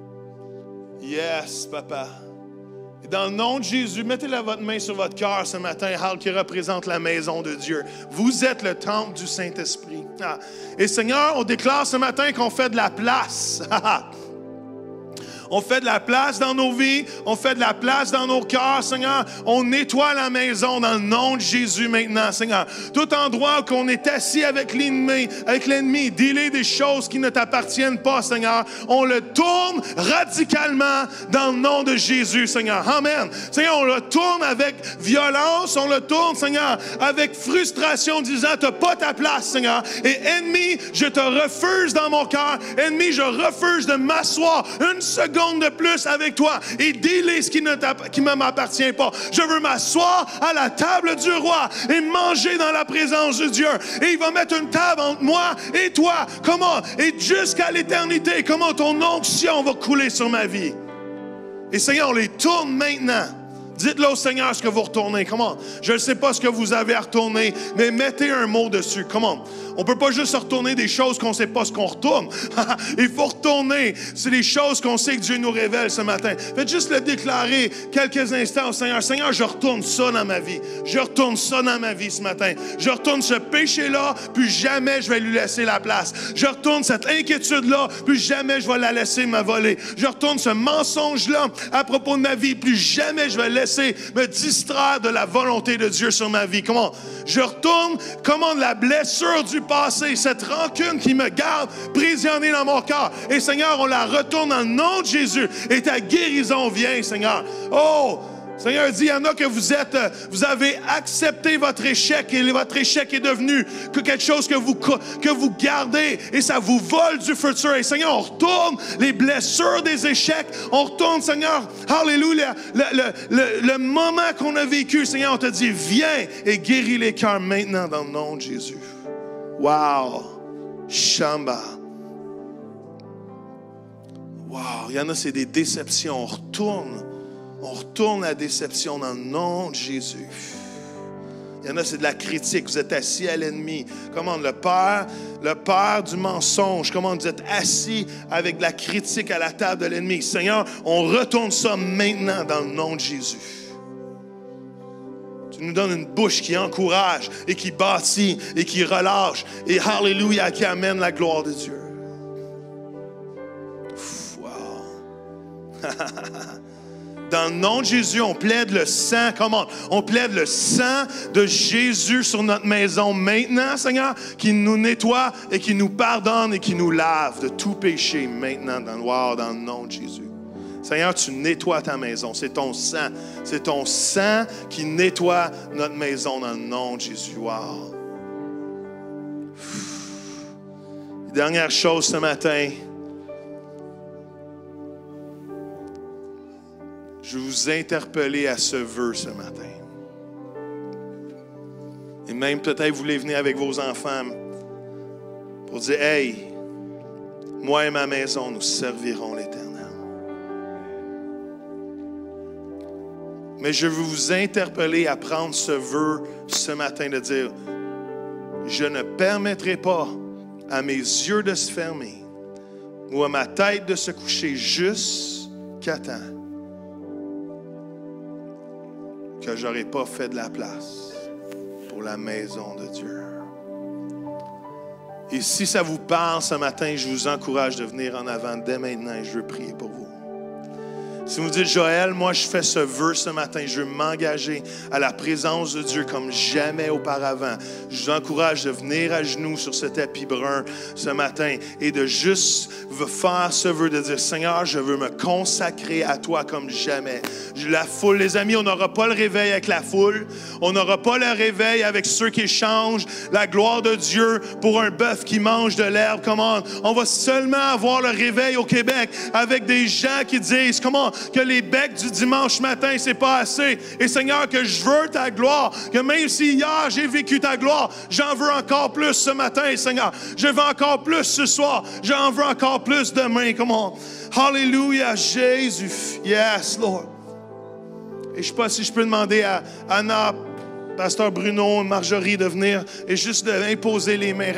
Yes, Papa. Et dans le nom de Jésus, mettez la votre main sur votre cœur ce matin, Hal, qui représente la maison de Dieu. Vous êtes le temple du Saint-Esprit. Ah. Et Seigneur, on déclare ce matin qu'on fait de la place. On fait de la place dans nos vies, on fait de la place dans nos cœurs, Seigneur. On nettoie la maison dans le nom de Jésus maintenant, Seigneur. Tout endroit où on est assis avec l'ennemi, avec l'ennemi, dealer des choses qui ne t'appartiennent pas, Seigneur, on le tourne radicalement dans le nom de Jésus, Seigneur. Amen. Seigneur, on le tourne avec violence, on le tourne, Seigneur, avec frustration, disant, t'as pas ta place, Seigneur. Et ennemi, je te refuse dans mon cœur. Ennemi, je refuse de m'asseoir une seconde de plus avec toi et dealer ce qui ne, qui ne m'appartient pas. Je veux m'asseoir à la table du roi et manger dans la présence de Dieu. Et il va mettre une table entre moi et toi. Comment? Et jusqu'à l'éternité, comment ton onction va couler sur ma vie. Et Seigneur, on les tourne maintenant. Dites-le au Seigneur ce que vous retournez. Comment? Je ne sais pas ce que vous avez à retourner, mais mettez un mot dessus. Comment? On ne peut pas juste retourner des choses qu'on ne sait pas ce qu'on retourne. Il faut retourner. C'est les choses qu'on sait que Dieu nous révèle ce matin. Faites juste le déclarer quelques instants au Seigneur. Seigneur, je retourne ça dans ma vie. Je retourne ça dans ma vie ce matin. Je retourne ce péché-là, puis jamais je vais lui laisser la place. Je retourne cette inquiétude-là, puis jamais je vais la laisser me voler. Je retourne ce mensonge-là à propos de ma vie, puis jamais je vais laisser me distraire de la volonté de Dieu sur ma vie. Comment? Je retourne, comment la blessure du passé, cette rancune qui me garde prisonnier dans mon cœur. Et Seigneur, on la retourne dans le nom de Jésus. Et ta guérison vient, Seigneur. Oh! Seigneur dit, il y en a que vous êtes, vous avez accepté votre échec et votre échec est devenu que quelque chose que vous, que vous gardez et ça vous vole du futur. Et Seigneur, on retourne les blessures des échecs. On retourne, Seigneur, alléluia, le, le, le, le moment qu'on a vécu, Seigneur, on te dit, viens et guéris les cœurs maintenant dans le nom de Jésus. Wow! Shamba. Wow! Il y en a, c'est des déceptions. On retourne. On retourne la déception dans le nom de Jésus. Il y en a, c'est de la critique. Vous êtes assis à l'ennemi. Comment le père, le père du mensonge. Comment vous êtes assis avec de la critique à la table de l'ennemi. Seigneur, on retourne ça maintenant dans le nom de Jésus. Tu nous donnes une bouche qui encourage et qui bâtit et qui relâche. Et alléluia, qui amène la gloire de Dieu. Wow. Dans le nom de Jésus, on plaide le sang. Comment? On plaide le sang de Jésus sur notre maison maintenant, Seigneur, qui nous nettoie et qui nous pardonne et qui nous lave de tout péché maintenant, dans, wow, dans le nom de Jésus. Seigneur, tu nettoies ta maison. C'est ton sang. C'est ton sang qui nettoie notre maison dans le nom de Jésus. Wow. Dernière chose ce matin. Je vais vous interpeller à ce vœu ce matin. Et même peut-être vous voulez venir avec vos enfants pour dire, « Hey, moi et ma maison, nous servirons l'Éternel. » Mais je veux vous interpeller à prendre ce vœu ce matin de dire, « Je ne permettrai pas à mes yeux de se fermer ou à ma tête de se coucher jusqu'à temps que je n'aurais pas fait de la place pour la maison de Dieu. » Et si ça vous parle ce matin, je vous encourage de venir en avant dès maintenant et je veux prier pour vous. Si vous dites, Joël, moi je fais ce vœu ce matin, je veux m'engager à la présence de Dieu comme jamais auparavant. Je vous encourage de venir à genoux sur ce tapis brun ce matin et de juste faire ce vœu, de dire, Seigneur, je veux me consacrer à toi comme jamais. La foule, les amis, on n'aura pas le réveil avec la foule, on n'aura pas le réveil avec ceux qui échangent la gloire de Dieu pour un bœuf qui mange de l'herbe. Comment? On va seulement avoir le réveil au Québec avec des gens qui disent, comment? Que les becs du dimanche matin, c'est pas assez. Et Seigneur, que je veux ta gloire, que même si hier j'ai vécu ta gloire, j'en veux encore plus ce matin, Seigneur. Je veux encore plus ce soir, j'en veux encore plus demain. Comment? Hallelujah, Jésus. Yes, Lord. Et je ne sais pas si je peux demander à Anna, Pasteur Bruno, Marjorie de venir et juste d'imposer les mains.